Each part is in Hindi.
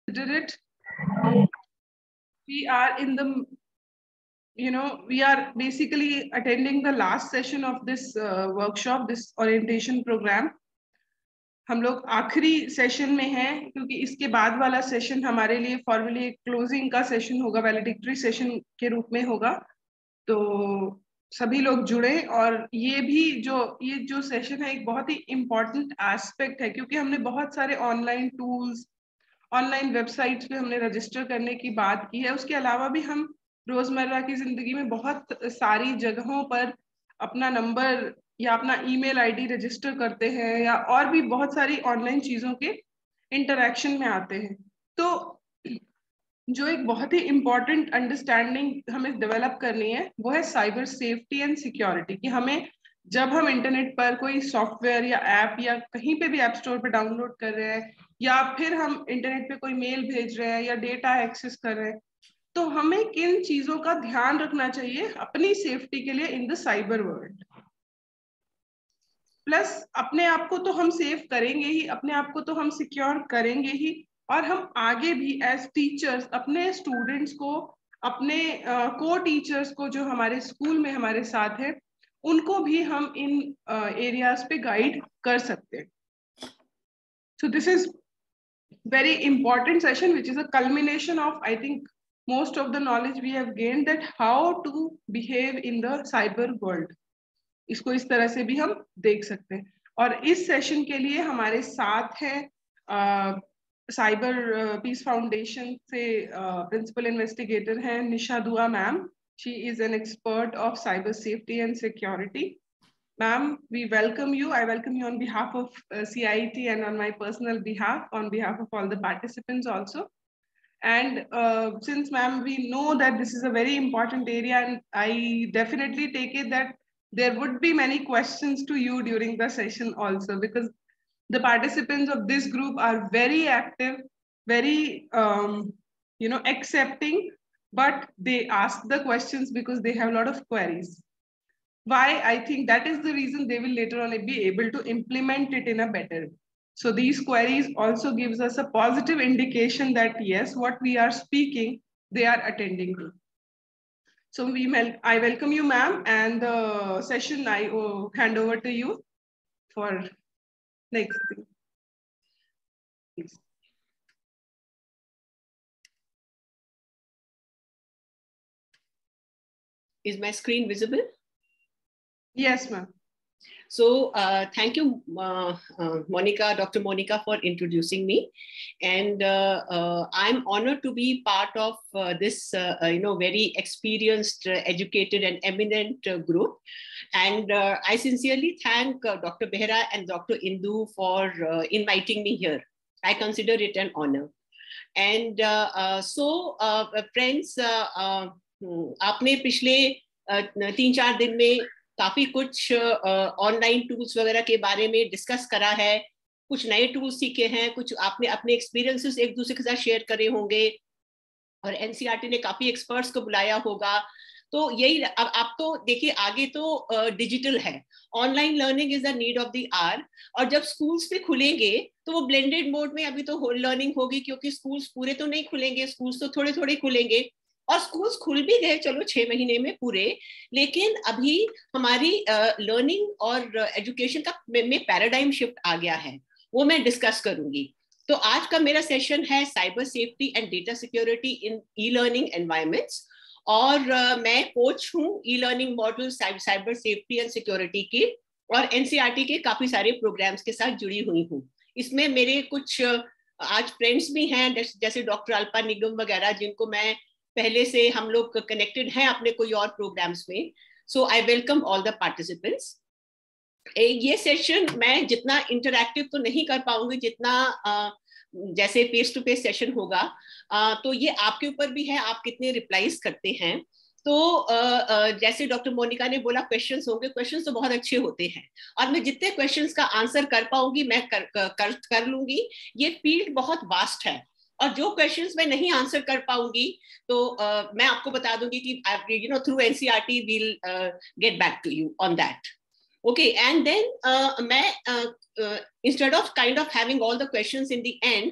did it. We are in the, we are basically attending the last session of this workshop, this orientation program. हम लोग आखिरी सेशन में हैं क्योंकि इसके बाद वाला सेशन हमारे लिए फॉर्मली क्लोजिंग का सेशन होगा, वैलिडिक्टरी सेशन के रूप में होगा. तो सभी लोग जुड़े, और ये जो सेशन है एक बहुत ही इम्पोर्टेंट एस्पेक्ट है क्योंकि हमने बहुत सारे ऑनलाइन टूल्स, ऑनलाइन वेबसाइट्स पे हमने रजिस्टर करने की बात की है. उसके अलावा भी हम रोजमर्रा की जिंदगी में बहुत सारी जगहों पर अपना नंबर या अपना ईमेल आईडी रजिस्टर करते हैं, या और भी बहुत सारी ऑनलाइन चीजों के इंटरेक्शन में आते हैं. तो जो एक बहुत ही इम्पोर्टेंट अंडरस्टैंडिंग हमें डेवलप करनी है वो है साइबर सेफ्टी एंड सिक्योरिटी. कि हमें जब हम इंटरनेट पर कोई सॉफ्टवेयर या ऐप या कहीं पे भी ऐप स्टोर पे डाउनलोड कर रहे हैं, या फिर हम इंटरनेट पे कोई मेल भेज रहे हैं या डेटा एक्सेस कर रहे हैं, तो हमें किन चीजों का ध्यान रखना चाहिए अपनी सेफ्टी के लिए in the cyber world. Plus अपने आप को तो हम सेव करेंगे ही, अपने आप को तो हम सिक्योर करेंगे ही, और हम आगे भी एज टीचर्स अपने स्टूडेंट्स को, अपने को टीचर्स को जो हमारे स्कूल में हमारे साथ है, उनको भी हम इन एरियाज पे गाइड कर सकते हैं. So this is very important session which is a culmination of, I think, most of the knowledge we have gained that how to behave in the cyber world. इसको इस तरह से भी हम देख सकते हैं. और इस सेशन के लिए हमारे साथ हैं साइबर पीस फाउंडेशन से प्रिंसिपल इन्वेस्टिगेटर हैं Nisha Dua ma'am. She is an expert of cyber safety and security. Ma'am, we welcome you. I welcome you on behalf of CIT and on my personal behalf, on behalf of all the participants also. And since ma'am, we know that this is a very important area, and I definitely take it that there would be many questions to you during the session also, because the participants of this group are very active, very accepting, but they ask the questions because they have a lot of queries. Why? I think that is the reason they will later on be able to implement it in a better way. So these queries also gives us a positive indication that yes, what we are speaking, they are attending to. So I welcome you, ma'am, and the session I hand over to you for next thing. Please. Is my screen visible? Yes, ma'am. So thank you, Monica, Dr. Monica, for introducing me. And I'm honored to be part of this, very experienced, educated, and eminent group. And I sincerely thank Dr. Behera and Dr. Indu for inviting me here. I consider it an honor. And friends, आपने पिछले 3-4 दिन में काफी कुछ ऑनलाइन टूल्स वगैरह के बारे में डिस्कस करा है, कुछ नए टूल्स सीखे हैं, कुछ आपने अपने एक्सपीरियंसेस एक दूसरे के साथ शेयर करे होंगे, और एनसीईआरटी ने काफी एक्सपर्ट्स को बुलाया होगा. तो यही अब आप तो देखिए आगे तो डिजिटल है, online learning is the need of the hour. और जब स्कूल्स भी खुलेंगे तो वो ब्लेंडेड मोड में अभी तो लर्निंग होगी, क्योंकि स्कूल्स पूरे तो नहीं खुलेंगे, स्कूल्स तो थोड़े थोड़े खुलेंगे. और स्कूल्स खुल भी गए चलो 6 महीने में पूरे, लेकिन अभी हमारी लर्निंग और एजुकेशन का में पैराडाइम शिफ्ट आ गया है, वो मैं डिस्कस करूंगी. तो आज का मेरा सेशन है cyber safety and data security in e learning environments, और मैं कोच हूँ e learning model cyber safety and security की, और एनसीईआरटी के काफी सारे प्रोग्राम्स के साथ जुड़ी हुई हूँ. इसमें मेरे कुछ आज फ्रेंड्स भी हैं, जैसे डॉक्टर अल्पा निगम वगैरह, जिनको मैं पहले से हम लोग कनेक्टेड हैं अपने कोई और प्रोग्राम्स में. So I welcome all the participants. ये सेशन मैं जितना इंटरैक्टिव तो नहीं कर पाऊंगी जितना जैसे फेस टू फेस सेशन होगा, तो ये आपके ऊपर भी है, आप कितने रिप्लाईज करते हैं. तो जैसे डॉक्टर मोनिका ने बोला क्वेश्चंस होंगे, क्वेश्चंस तो बहुत अच्छे होते हैं, और मैं जितने क्वेश्चंस का आंसर कर पाऊंगी मैं कर लूंगी. ये फील्ड बहुत वास्ट है, और जो क्वेश्चंस मैं नहीं आंसर कर पाऊंगी तो मैं आपको बता दूंगी कि through NCERT will get back to you on that. Okay, and then मैं instead of kind of having all the questions in the end,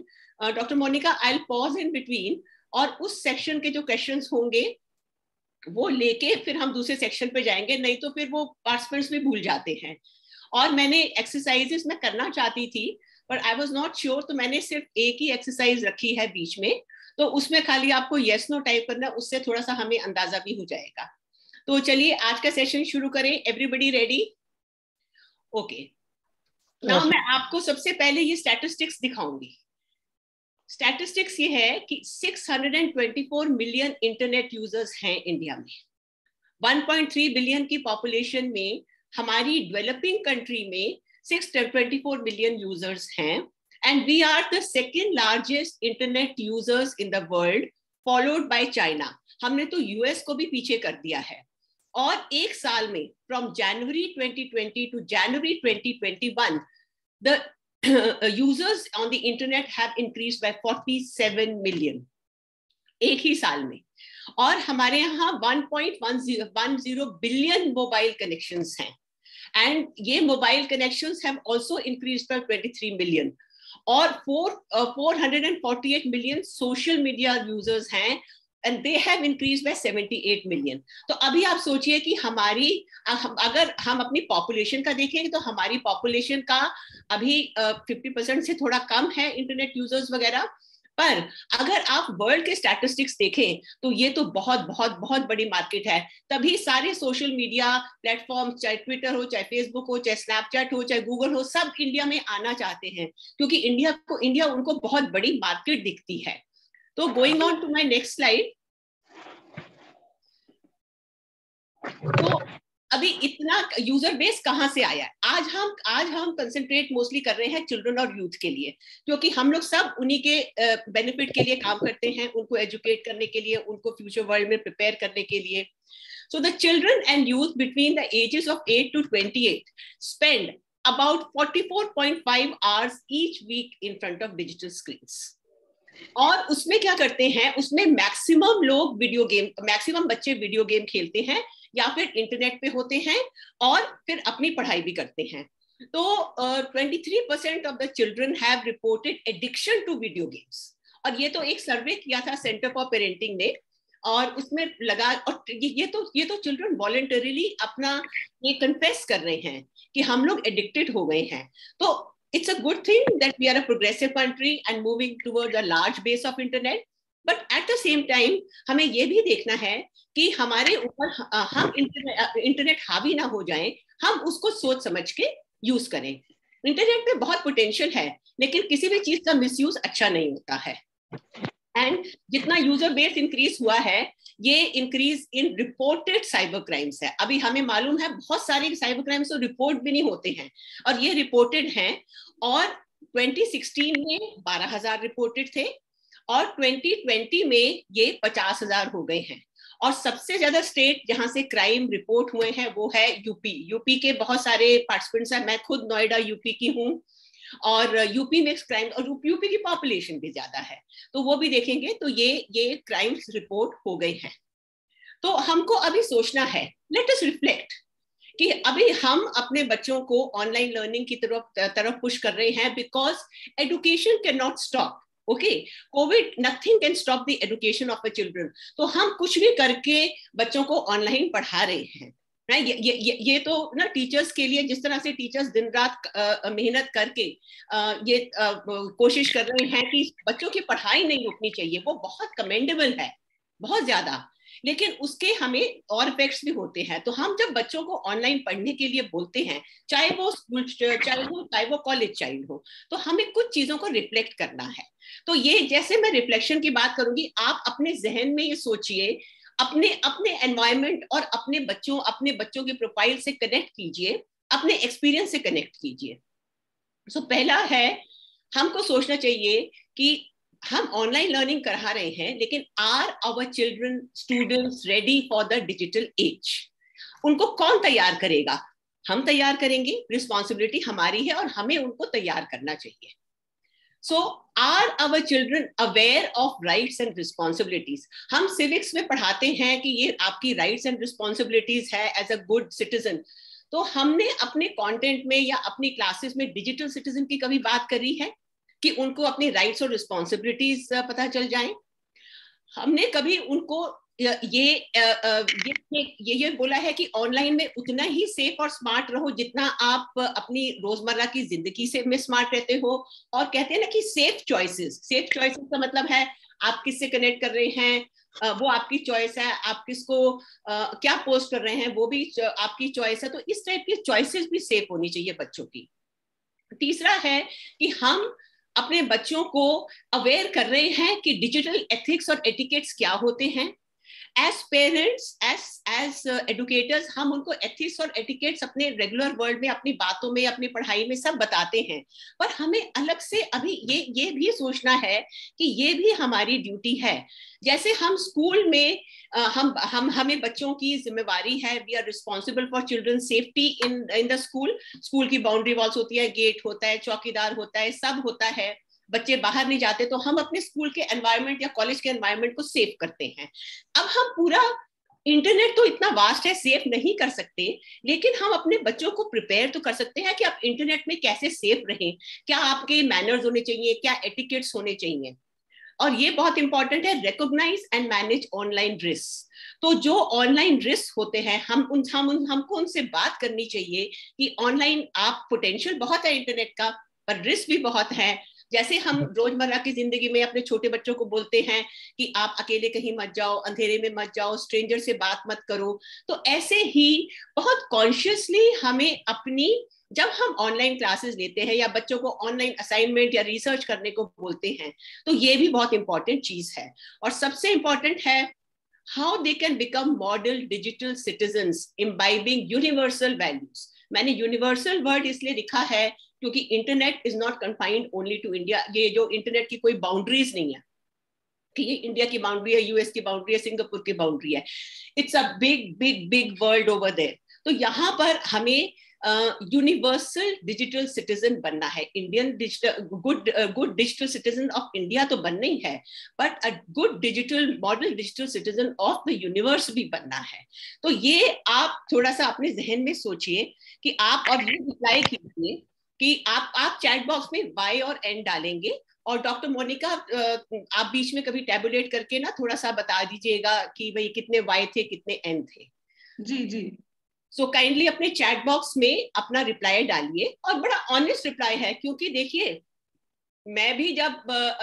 doctor Monika, I pause in between, और उस सेक्शन के जो क्वेश्चंस होंगे वो लेके फिर हम दूसरे सेक्शन पे जाएंगे, नहीं तो फिर वो पार्टिसिपेंट्स भी भूल जाते हैं। और मैंने एक्सरसाइजेस में करना चाहती थी पर आई वाज नॉट श्योर, तो मैंने सिर्फ एक ही एक्सरसाइज रखी है बीच में, तो उसमें खाली आपको यस नो टाइप करना, उससे थोड़ा सा हमें अंदाजा भी हो जाएगा। तो चलिए आज का सेशन शुरू करें। Everybody ready? ओके, नाउ मैं आपको सबसे पहले ये स्टैटिस्टिक्स दिखाऊंगी। स्टैटिस्टिक्स ये है कि 624 मिलियन इंटरनेट यूजर्स हैं इंडिया में। 1.3 बिलियन की पॉपुलेशन में हमारी डेवलपिंग कंट्री में 624 मिलियन यूजर्स हैं, and we are the second largest internet users in the world, followed by China. हमने तो यूएस को भी पीछे कर दिया है। और एक साल में फ्रॉम जनवरी 2020 टू जनवरी 2021 द users on the internet have increased by 47 million एक ही साल में। और हमारे यहाँ 1.10 बिलियन मोबाइल कनेक्शंस हैं, एंड ये mobile connections have also increased by 23 million. और 448 मिलियन सोशल मीडिया यूजर्स हैं, and they have increased by 78 million। तो अभी आप सोचिए कि हमारी, अगर हम अपनी पॉपुलेशन का देखें तो हमारी पॉपुलेशन का अभी 50% से थोड़ा कम है इंटरनेट यूजर्स वगैरह, पर अगर आप वर्ल्ड के स्टैटिस्टिक्स देखें तो ये तो बहुत बहुत बहुत बड़ी मार्केट है। तभी सारे सोशल मीडिया प्लेटफॉर्म, चाहे ट्विटर हो, चाहे फेसबुक हो, चाहे स्नैपचैट हो, चाहे गूगल हो, सब इंडिया में आना चाहते हैं, क्योंकि इंडिया उनको बहुत बड़ी मार्केट दिखती है। तो going on to my next slide. तो अभी इतना यूजर बेस कहाँ से आया? आज हम कंसंट्रेट मोस्टली कर रहे हैं चिल्ड्रन और यूथ के लिए, क्योंकि हम लोग सब उन्हीं के बेनिफिट के लिए काम करते हैं, उनको एजुकेट करने के लिए, उनको फ्यूचर वर्ल्ड में प्रिपेयर करने के लिए। So the children and youth between the ages of 8 to 28 spend about 44.5 hours each week in front of digital screens। और उसमें क्या करते हैं, उसमें मैक्सिमम बच्चे वीडियो गेम खेलते हैं या फिर इंटरनेट पे होते हैं और फिर अपनी पढ़ाई भी करते हैं। तो 23% of the children have reported addiction to video games. और ये तो एक सर्वे किया था सेंटर फॉर पेरेंटिंग ने, और उसमें लगा, और ये तो चिल्ड्रन वॉलंटरीली अपना ये कन्फेस कर रहे हैं कि हम लोग एडिक्टेड हो गए हैं। तो it's a good thing that we are a progressive country and moving towards a large base of internet, but at the same time हमें ये भी देखना है कि हमारे ऊपर हम इंटरनेट हावी ना हो जाएं, हम उसको सोच समझ के यूज करें। इंटरनेट में बहुत पोटेंशियल है, लेकिन किसी भी चीज का मिसयूज अच्छा नहीं होता है। एंड जितना यूजर बेस इंक्रीज हुआ है, ये increase in reported cyber crimes है। अभी हमें मालूम है बहुत सारे साइबर क्राइम्स तो रिपोर्ट भी नहीं होते हैं, और ये रिपोर्टेड हैं। और 2016 में 12,000 रिपोर्टेड थे, और 2020 में ये 50,000 हो गए हैं। और सबसे ज्यादा स्टेट जहां से क्राइम रिपोर्ट हुए हैं वो है यूपी के बहुत सारे पार्टिसिपेंट्स हैं। मैं खुद नोएडा यूपी की हूँ, और यूपी में क्राइम, और यूपी की पॉपुलेशन भी ज्यादा है, तो वो भी देखेंगे तो ये क्राइम्स रिपोर्ट हो गए हैं। तो हमको अभी सोचना है, लेट अस रिफ्लेक्ट, कि अभी हम अपने बच्चों को ऑनलाइन लर्निंग की तरफ पुश कर रहे हैं, because education can not stop. Okay, covid, nothing can stop the education of the children. तो हम कुछ भी करके बच्चों को ऑनलाइन पढ़ा रहे हैं। ये तो ना टीचर्स के लिए, जिस तरह से टीचर्स दिन रात मेहनत करके ये कोशिश कर रहे हैं कि बच्चों की पढ़ाई नहीं रुकनी चाहिए, वो बहुत कमेंडेबल है, बहुत ज्यादा। लेकिन उसके हमें और इफेक्ट्स भी होते हैं। तो हम जब बच्चों को ऑनलाइन पढ़ने के लिए बोलते हैं, चाहे वो स्कूल चाइल्ड हो, चाहे वो कॉलेज चाइल्ड हो, तो हमें कुछ चीजों को रिफ्लेक्ट करना है। तो ये, जैसे मैं रिफ्लेक्शन की बात करूंगी, आप अपने जहन में ये सोचिए, अपने एनवायरनमेंट और अपने बच्चों के प्रोफाइल से कनेक्ट कीजिए, अपने एक्सपीरियंस से कनेक्ट कीजिए। सो पहला है, हमको सोचना चाहिए कि हम ऑनलाइन लर्निंग करा रहे हैं, लेकिन are our children students ready for the digital age? उनको कौन तैयार करेगा? हम तैयार करेंगे, रिस्पॉन्सिबिलिटी हमारी है और हमें उनको तैयार करना चाहिए। So are our children aware of rights and responsibilities? हम civics में पढ़ाते हैं कि ये आपकी rights and responsibilities है as a good citizen। तो हमने अपने content में या अपनी classes में digital citizen की कभी बात करी है? कि उनको अपनी राइट्स और रिस्पॉन्सिबिलिटीज पता चल जाए। हमने कभी उनको ये बोला है कि ऑनलाइन में उतना ही सेफ और स्मार्ट रहो जितना आप अपनी रोजमर्रा की जिंदगी से में स्मार्ट रहते हो। और कहते हैं ना कि सेफ चॉइसेस का मतलब है आप किससे कनेक्ट कर रहे हैं वो आपकी चॉइस है, आप किसको क्या पोस्ट कर रहे हैं वो भी आपकी चॉइस है। तो इस टाइप की चॉइसेस भी सेफ होनी चाहिए बच्चों की। तीसरा है कि हम अपने बच्चों को अवेयर कर रहे हैं कि डिजिटल एथिक्स और एटिकेट्स क्या होते हैं। एज पेरेंट्स, एज एडुकेटर्स हम उनको एथिक्स और एटिकेट्स अपने रेगुलर वर्ल्ड में, अपनी बातों में, अपनी पढ़ाई में सब बताते हैं। पर हमें अलग से अभी ये भी सोचना है कि ये भी हमारी ड्यूटी है। जैसे हम स्कूल में हमें बच्चों की जिम्मेवारी है, we are responsible for children safety in the school. School की बाउंड्री वॉल्स होती है, गेट होता है, चौकीदार होता है, सब होता है, बच्चे बाहर नहीं जाते, तो हम अपने स्कूल के एनवायरनमेंट या कॉलेज के एनवायरनमेंट को सेव करते हैं। अब हम पूरा इंटरनेट तो इतना वास्ट है, सेफ नहीं कर सकते, लेकिन हम अपने बच्चों को प्रिपेयर तो कर सकते हैं कि आप इंटरनेट में कैसे सेफ रहें, क्या आपके मैनर्स होने चाहिए, क्या एटिकेट्स होने चाहिए। और ये बहुत इंपॉर्टेंट है, recognise and manage online risk. तो जो ऑनलाइन रिस्क होते हैं हमको उनसे बात करनी चाहिए कि ऑनलाइन आप पोटेंशियल बहुत है इंटरनेट का, पर रिस्क भी बहुत है। जैसे हम रोजमर्रा की जिंदगी में अपने छोटे बच्चों को बोलते हैं कि आप अकेले कहीं मत जाओ, अंधेरे में मत जाओ, स्ट्रेंजर से बात मत करो। तो ऐसे ही बहुत कॉन्शियसली हमें अपनी, जब हम ऑनलाइन क्लासेस लेते हैं या बच्चों को ऑनलाइन असाइनमेंट या रिसर्च करने को बोलते हैं, तो ये भी बहुत इंपॉर्टेंट चीज है। और सबसे इंपॉर्टेंट है how they can become model digital citizens imbibing universal values. मैंने यूनिवर्सल वर्ड इसलिए लिखा है क्योंकि internet is not confined only to India. ये जो इंटरनेट की कोई बाउंड्रीज नहीं है कि ये इंडिया की बाउंड्री है, यूएस की बाउंड्री है, सिंगापुर की बाउंड्री है। It's a big big big world over there. तो यहाँ पर हमें यूनिवर्सल डिजिटल सिटीजन बनना है। Indian digital good digital citizen of India तो बनना ही है, but a good digital model digital citizen of the universe भी बनना है। तो ये आप थोड़ा सा अपने जहन में सोचिए कि आप, और ये रिप्लाई कीजिए कि आप चैट बॉक्स में वाई और एन डालेंगे, और डॉक्टर मोनिका आप बीच में कभी टैबुलेट करके ना थोड़ा सा बता दीजिएगा कि भाई कितने वाई थे कितने एन थे। जी जी। सो काइंडली अपने चैट बॉक्स में अपना रिप्लाई डालिए, और बड़ा ऑनेस्ट रिप्लाई है, क्योंकि देखिए मैं भी जब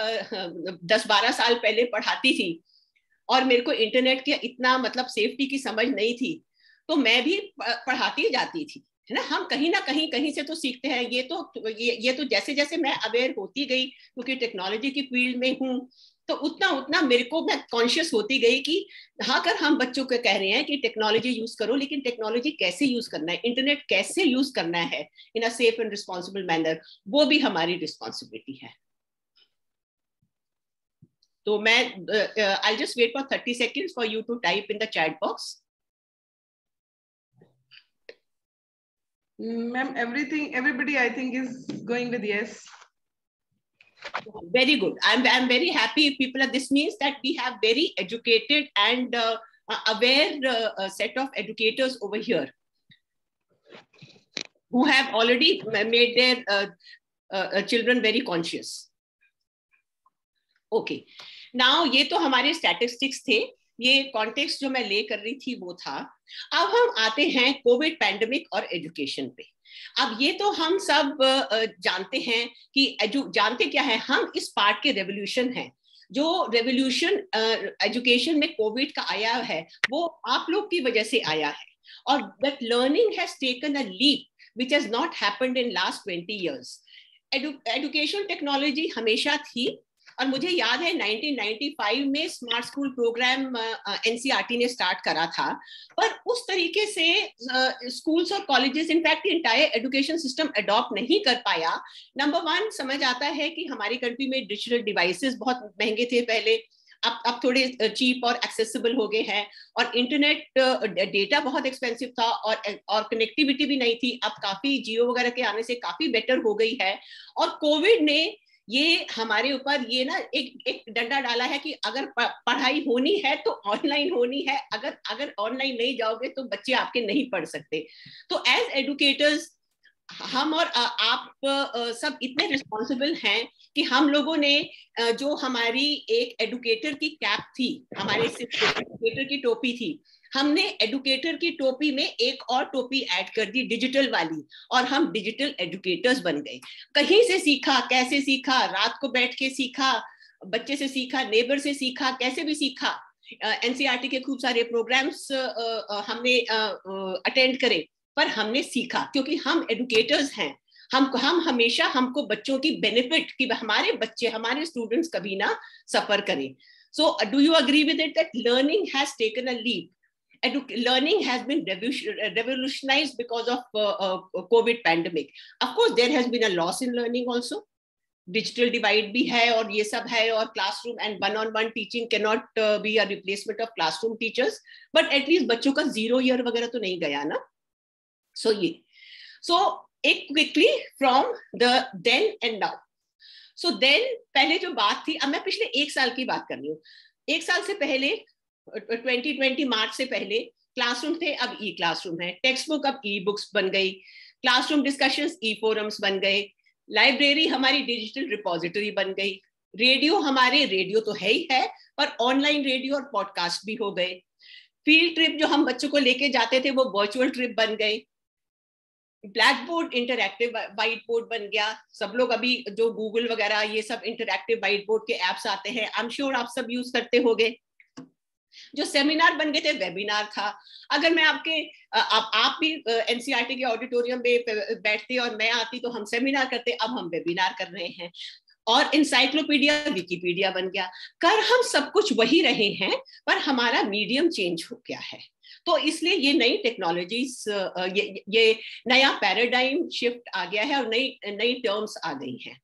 10-12 साल पहले पढ़ाती थी और मेरे को इंटरनेट के इतना मतलब सेफ्टी की समझ नहीं थी, तो मैं भी पढ़ाती जाती थी, है ना। हम कहीं ना कहीं से तो सीखते हैं। ये तो जैसे जैसे मैं अवेयर होती गई, क्योंकि टेक्नोलॉजी की फील्ड में हूँ, तो उतना उतना मेरे को मैं कॉन्शियस होती गई कि हाँ, अगर हम बच्चों को कह रहे हैं कि टेक्नोलॉजी यूज करो, लेकिन टेक्नोलॉजी कैसे यूज करना है, इंटरनेट कैसे यूज करना है in a safe and responsible manner, वो भी हमारी रिस्पॉन्सिबिलिटी है। तो मैं I just wait for 30 seconds for you to type in the chat box. Ma'am, everybody I think is going with yes. Very good. I'm very happy, people. This means that we have very educated and aware set of educators over here who have already made their children very conscious. Okay. Now ये तो हमारे statistics थे, ये कॉन्टेक्स्ट जो मैं ले कर रही थी वो था। अब हम आते हैं कोविड पैंडेमिक और एजुकेशन पे। अब ये तो हम सब जानते हैं कि जानते क्या है, हम इस पार्ट के रेवोल्यूशन हैं। जो रेवोल्यूशन एजुकेशन में कोविड का आया है वो आप लोग की वजह से आया है, और that learning has taken a leap which has not happened in last 20 years। Education technology हमेशा थी, और मुझे याद है 1995 में स्मार्ट स्कूल प्रोग्राम एनसीईआरटी ने स्टार्ट करा था, पर उस तरीके से स्कूल्स और colleges, in fact entire education system adopt नहीं कर पाया। नंबर 1, समझ आता है कि हमारी कंट्री में डिजिटल डिवाइसेस बहुत महंगे थे पहले, अब थोड़े चीप और एक्सेसिबल हो गए हैं, और इंटरनेट डेटा बहुत एक्सपेंसिव था, और कनेक्टिविटी भी नहीं थी। अब काफी जियो वगैरह के आने से काफी बेटर हो गई है। और कोविड ने ये हमारे ऊपर ये ना एक डंडा डाला है कि अगर पढ़ाई होनी है तो ऑनलाइन होनी है, अगर ऑनलाइन नहीं जाओगे तो बच्चे आपके नहीं पढ़ सकते। तो एज एडुकेटर्स हम और आप सब इतने रिस्पॉन्सिबल हैं कि हम लोगों ने जो हमारी एक एडुकेटर की कैप थी, हमारे सिर्फ एडुकेटर की टोपी थी, हमने एडुकेटर की टोपी में एक और टोपी ऐड कर दी, डिजिटल वाली, और हम डिजिटल एडुकेटर्स बन गए। कहीं से सीखा, कैसे सीखा, रात को बैठ के सीखा, बच्चे से सीखा, नेबर से सीखा, कैसे भी सीखा, एनसीईआरटी के खूब सारे प्रोग्राम्स हमने अटेंड करे, पर हमने सीखा क्योंकि हम एडुकेटर्स हैं। हम हमेशा, हमको बच्चों की बेनिफिट, कि हमारे बच्चे, हमारे स्टूडेंट्स कभी ना सफर करें। So do you agree with it that learning has taken a leap? Learning has been revolutionized because of COVID pandemic. Of course, there has been a loss in learning also. Digital divide भी है और ये सब है, और classroom and one on one teaching can not be a replacement of classroom teachers, but at least बच्चों का 0 ईयर वगैरह तो नहीं गया ना। सो एक quickly from the then and now. So then पहले जो बात थी, अब मैं पिछले 1 साल की बात कर रही हूँ। 1 साल से पहले 2020 मार्च से पहले क्लासरूम थे, अब ई क्लासरूम है। टेक्स्ट बुक अब ई बुक्स बन गई, क्लासरूम डिस्कशंस ई फोरम्स बन गए, लाइब्रेरी हमारी डिजिटल रिपोजिटरी बन गई, रेडियो हमारे, रेडियो तो है ही है, पर ऑनलाइन रेडियो और पॉडकास्ट भी हो गए। फील्ड ट्रिप जो हम बच्चों को लेके जाते थे वो वर्चुअल ट्रिप बन गए। Black board interactive white board बन गया। सब लोग अभी जो गूगल वगैरह ये सब इंटरैक्टिव व्हाइट बोर्ड के एप्स आते हैं, आई एम श्योर आप सब यूज करते होंगे। जो सेमिनार बन गए थे, वेबिनार था। अगर मैं आप भी एनसीईआरटी के ऑडिटोरियम में बैठते और मैं आती तो हम सेमिनार करते, अब हम वेबिनार कर रहे हैं। और इंसाइक्लोपीडिया, विकिपीडिया बन गया। कर हम सब कुछ वही रहे हैं, पर हमारा मीडियम चेंज हो गया है। तो इसलिए ये नई टेक्नोलॉजीज, ये नया पैराडाइम शिफ्ट आ गया है और नई टर्म्स आ गई हैं।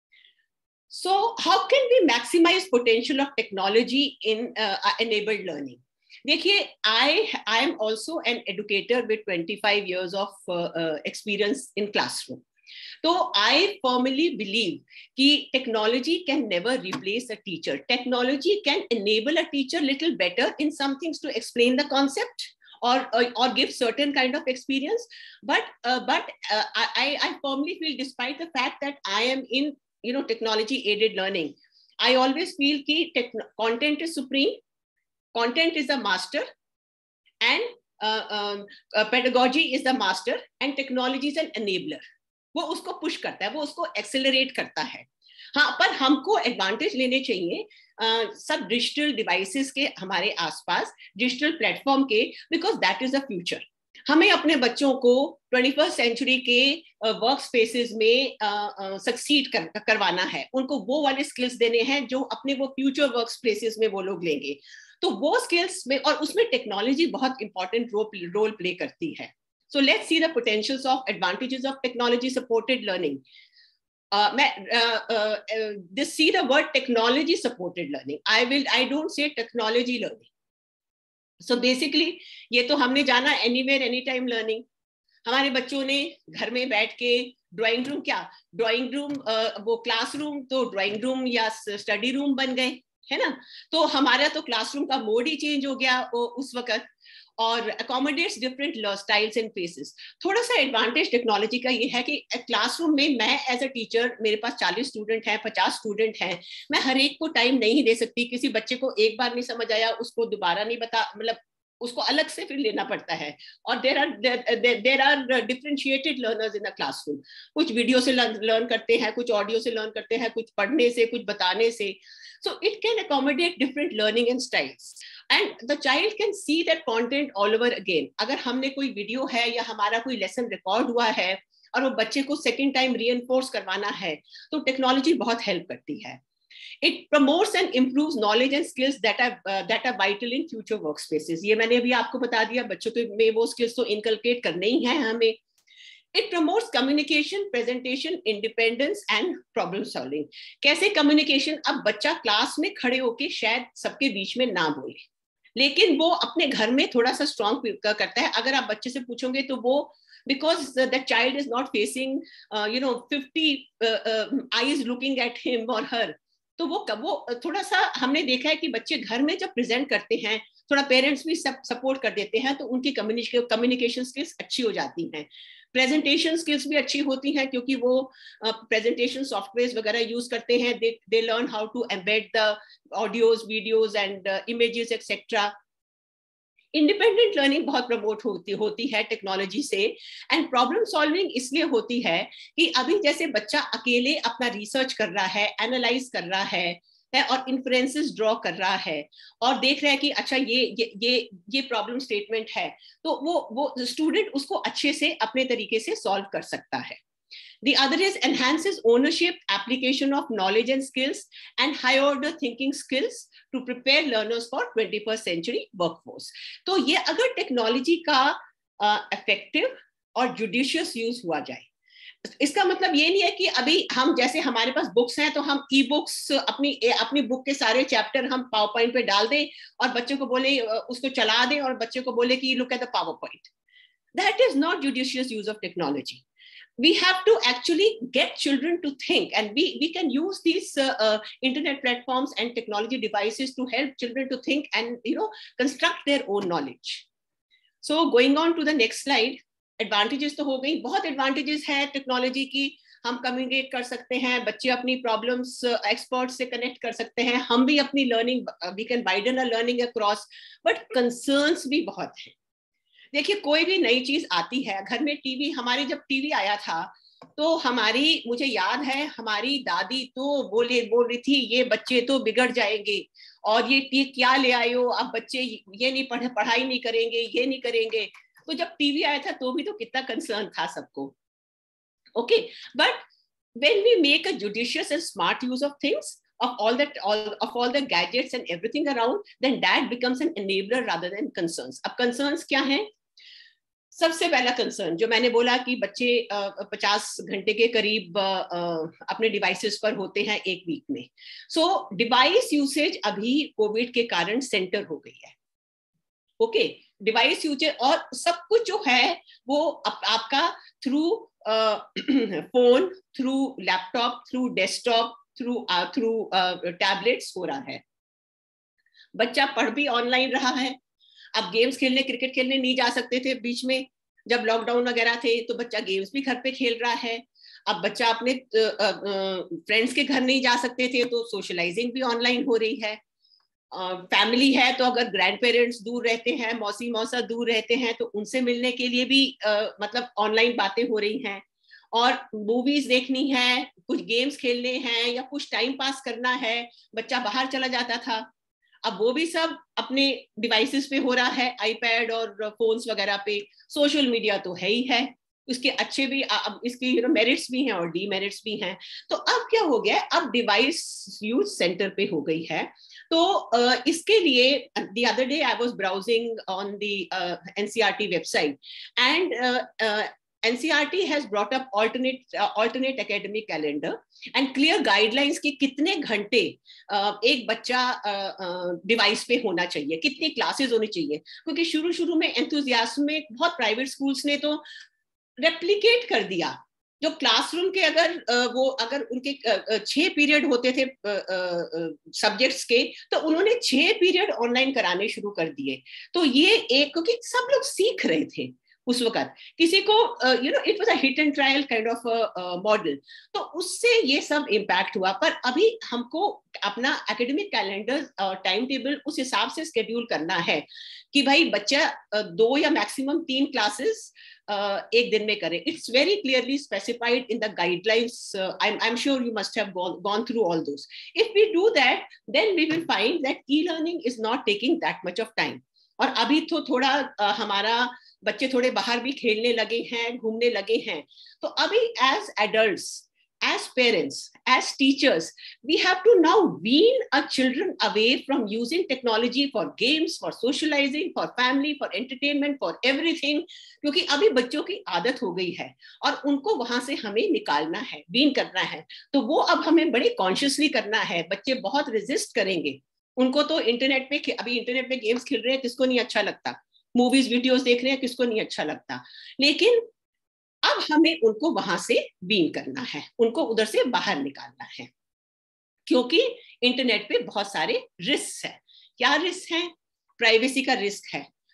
So how can we maximize potential of technology in enabled learning? देखिए, I am also an educator with 25 years of experience in classroom. So I firmly believe कि technology can never replace a teacher. Technology can enable a teacher little better in some things to explain the concept or give certain kind of experience. But I firmly feel, despite the fact that I am in technology aided learning, I always feel कि content is supreme, content is the master, and pedagogy is the master, and technology is an enabler. वो उसको पुश करता है, वो उसको एक्सेलरेट करता है। हाँ, पर हमको एडवांटेज लेने चाहिए सब डिजिटल डिवाइसेस के, हमारे आसपास डिजिटल प्लेटफॉर्म के, because that is the future. हमें अपने बच्चों को 21st सेंचुरी के वर्क स्पेसेस में सक्सीड करवाना है। उनको वो वाले स्किल्स देने हैं जो अपने वो फ्यूचर वर्क स्पेसेस में वो लोग लेंगे। तो वो स्किल्स में, और उसमें टेक्नोलॉजी बहुत इंपॉर्टेंट रोल प्ले करती है। So let's see the potentials of advantages of technology supported learning. See the word technology supported learning. I don't say technology learning. So basically ये तो हमने जाना anywhere anytime learning। हमारे बच्चों ने घर में बैठ के ड्राइंग रूम वो क्लासरूम तो ड्राइंग रूम या स्टडी रूम बन गए, है ना। तो हमारा तो क्लासरूम का मोड ही चेंज हो गया उस वक्त, और accommodates different styles and faces। थोड़ा सा एडवांटेज टेक्नोलॉजी का ये है कि क्लासरूम में मैं एज अ टीचर, मेरे पास 40 स्टूडेंट हैं, 50 स्टूडेंट हैं, मैं हर एक को टाइम नहीं दे सकती। किसी बच्चे को एक बार नहीं समझ आया, उसको दोबारा नहीं मतलब उसको अलग से फिर लेना पड़ता है। और there are differentiated learners in a classroom. कुछ वीडियो से लर्न करते हैं, कुछ ऑडियो से लर्न करते हैं, कुछ पढ़ने से, कुछ बताने से। So it can accommodate different learning and styles, and the child can see that content all over again. अगर हमने कोई वीडियो है या हमारा कोई लेसन रिकॉर्ड हुआ है और वो बच्चे को सेकेंड टाइम रीइंफोर्स करवाना है, तो टेक्नोलॉजी बहुत हेल्प करती है। It promotes and improves knowledge and skills that are vital in future workspaces. ये मैंने अभी आपको बता दिया, बच्चों के में वो स्किल्स तो इनकलकेट करने ही है हमें। It promotes communication, presentation, independence and problem solving. कैसे communication? अब बच्चा क्लास में खड़े होके शायद सबके बीच में ना बोले, लेकिन वो अपने घर में थोड़ा सा स्ट्रॉन्ग करता है। अगर आप बच्चे से पूछोगे तो वो, because the child is not facing 50 eyes looking at him or her, तो वो थोड़ा सा हमने देखा है कि बच्चे घर में जब प्रेजेंट करते हैं, थोड़ा पेरेंट्स भी सपोर्ट कर देते हैं, तो उनकी कम्युनिकेशन स्किल्स अच्छी हो जाती हैं। प्रेजेंटेशन स्किल्स भी अच्छी होती हैं क्योंकि वो प्रेजेंटेशन सॉफ्टवेयर वगैरह यूज करते हैं. They learn how to embed the audios, videos and images etcetera. Independent learning बहुत प्रमोट होती है टेक्नोलॉजी से. एंड प्रॉब्लम सॉल्विंग इसलिए होती है कि अभी जैसे बच्चा अकेले अपना रिसर्च कर रहा है, एनालाइज कर रहा है और इन्फ्रेंसेस ड्रॉ कर रहा है और देख रहा है कि अच्छा ये प्रॉब्लम स्टेटमेंट है, तो वो स्टूडेंट उसको अच्छे से अपने तरीके से सॉल्व कर सकता है. The other is enhances ownership, application of knowledge and skills, and high order thinking skills to prepare learners for 21st century workforce. तो ये अगर टेक्नोलॉजी का effective और judicious use हुआ जाए, इसका मतलब ये नहीं है कि अभी हम जैसे हमारे पास बुक्स हैं तो हम ई बुक्स अपनी बुक के सारे चैप्टर हम पावर पॉइंट पे डाल दें और बच्चों को बोले उसको चला दें और बच्चों को बोले कि look at the PowerPoint. That is not judicious use of technology. We have to actually get children to think, and we can use these internet platforms and technology devices to help children to think and construct their own knowledge. So going on to the next slide, advantages तो हो गई. बहुत advantages है टेक्नोलॉजी की. हम कम्युनिकेट कर सकते हैं, बच्चे अपनी प्रॉब्लम्स एक्सपर्ट से कनेक्ट कर सकते हैं, हम भी अपनी learning, we can widen a learning across. But concerns भी बहुत हैं. देखिए कोई भी नई चीज आती है, घर में टीवी, हमारे जब टीवी आया था तो मुझे याद है हमारी दादी तो बोल रही थी ये बच्चे तो बिगड़ जाएंगे और ये क्या ले आए हो आप बच्चे, ये नहीं पढ़ाई नहीं करेंगे, ये नहीं करेंगे. तो जब टीवी आया था तो भी तो कितना कंसर्न था सबको. Okay, but when we make a judicious and smart use of things, of all the gadgets and everything around, then that becomes an enabler rather than concerns. अब concerns क्या हैं? सबसे पहला कंसर्न जो मैंने बोला कि बच्चे 50 घंटे के करीब अपने डिवाइसेस पर होते हैं एक वीक में. सो डिवाइस यूसेज अभी कोविड के कारण सेंटर हो गई है. ओके, डिवाइस यूसेज और सब कुछ जो है वो आपका through phone, through laptop, through desktop, through tablets हो रहा है. बच्चा पढ़ भी ऑनलाइन रहा है. अब गेम्स खेलने, क्रिकेट खेलने नहीं जा सकते थे बीच में जब लॉकडाउन वगैरह थे, तो बच्चा गेम्स भी घर पे खेल रहा है. अब बच्चा अपने फ्रेंड्स के घर नहीं जा सकते थे तो सोशलाइजिंग भी ऑनलाइन हो रही है. फैमिली है तो अगर ग्रैंड पेरेंट्स दूर रहते हैं, मौसी मौसा दूर रहते हैं, तो उनसे मिलने के लिए भी मतलब ऑनलाइन बातें हो रही हैं. और मूवीज देखनी है, कुछ गेम्स खेलने हैं या कुछ टाइम पास करना है, बच्चा बाहर चला जाता था, अब वो भी सब अपने डिवाइसेस पे हो रहा है, आईपैड और फोन्स वगैरह पे. सोशल मीडिया तो है ही है, उसके अच्छे भी, अब इसके मेरिट्स भी हैं और डीमेरिट्स भी हैं. तो अब क्या हो गया, अब डिवाइस यूज सेंटर पे हो गई है. तो इसके लिए the other day I was browsing on the NCERT website, and NCERT has brought up alternate academic calendar and clear guidelines कि कितने घंटे एक बच्चा डिवाइस पे होना चाहिए, कितनी क्लासेस होनी चाहिए. क्योंकि शुरू में एंथुजियाज्म में बहुत प्राइवेट स्कूल्स ने तो रेप्लिकेट कर दिया. जो क्लासरूम के अगर उनके 6 पीरियड होते थे सब्जेक्ट्स के, तो उन्होंने 6 पीरियड ऑनलाइन कराने शुरू कर दिए. तो ये एक, क्योंकि सब लोग सीख रहे थे उस वक्त, किसी को it was a hit and trial kind of model. तो उससे ये सब इम्पैक्ट हुआ. पर अभी हमको अपना एकेडमिक कैलेंडर और टाइम टेबल उस हिसाब से स्केड्यूल करना है कि भाई बच्चा 2 या मैक्सिमम 3 क्लासेस एक दिन में करे. It's very clearly specified in the guidelines. I'm sure you must have gone through all those. If we do that, then we will find that e-learning is not taking that much of time. और अभी तो थोड़ा हमारा बच्चे थोड़े बाहर भी खेलने लगे हैं, घूमने लगे हैं. तो अभी as adults, as parents, as teachers, we have to now wean our children away from using technology for games, for socializing, for family, for entertainment, for everything. क्योंकि अभी बच्चों की आदत हो गई है और उनको वहां से हमें निकालना है, wean करना है. तो वो अब हमें बड़े कॉन्शियसली करना है. बच्चे बहुत रेजिस्ट करेंगे. उनको तो अभी इंटरनेट पे गेम्स खेल रहे हैं, किसको नहीं अच्छा लगता. मूवीज वीडियोस देख रहे हैं, किसको नहीं अच्छा लगता. लेकिन अब हमें उनको वहां से बीन करना है, उनको उधर से बाहर निकालना है. क्योंकि इंटरनेट पे बहुत सारे रिस्क है. क्या रिस्क है? प्राइवेसी का रिस्क है.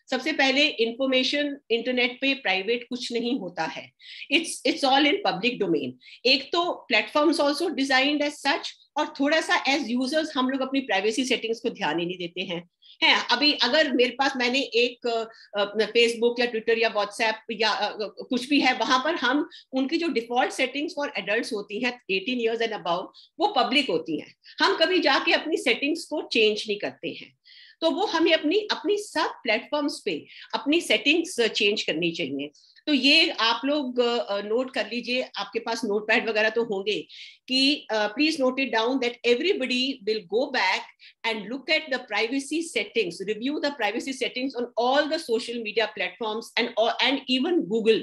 सबसे पहले इंफॉर्मेशन इंटरनेट पे प्राइवेट कुछ नहीं होता है, it's all in public domain. एक तो platforms also designed as such, और थोड़ा सा एज यूजर्स हम लोग अपनी प्राइवेसी सेटिंग्स को ध्यान ही नहीं देते हैं। अभी अगर मेरे पास मैंने एक फेसबुक या ट्विटर या व्हाट्सएप या कुछ भी है, वहां पर हम उनकी जो डिफॉल्ट सेटिंग्स फॉर एडल्ट्स होती हैं 18 इयर्स एंड अबव, वो पब्लिक होती हैं। हम कभी जाके अपनी सेटिंग्स को चेंज नहीं करते हैं। तो वो हमें अपनी सब प्लेटफॉर्म्स पे अपनी सेटिंग्स चेंज करनी चाहिए। तो ये आप लोग नोट कर लीजिए, आपके पास नोटपैड वगैरह तो होंगे, कि please note it down that everybody will go back and look at the privacy settings, review the privacy settings on all the social media platforms and even Google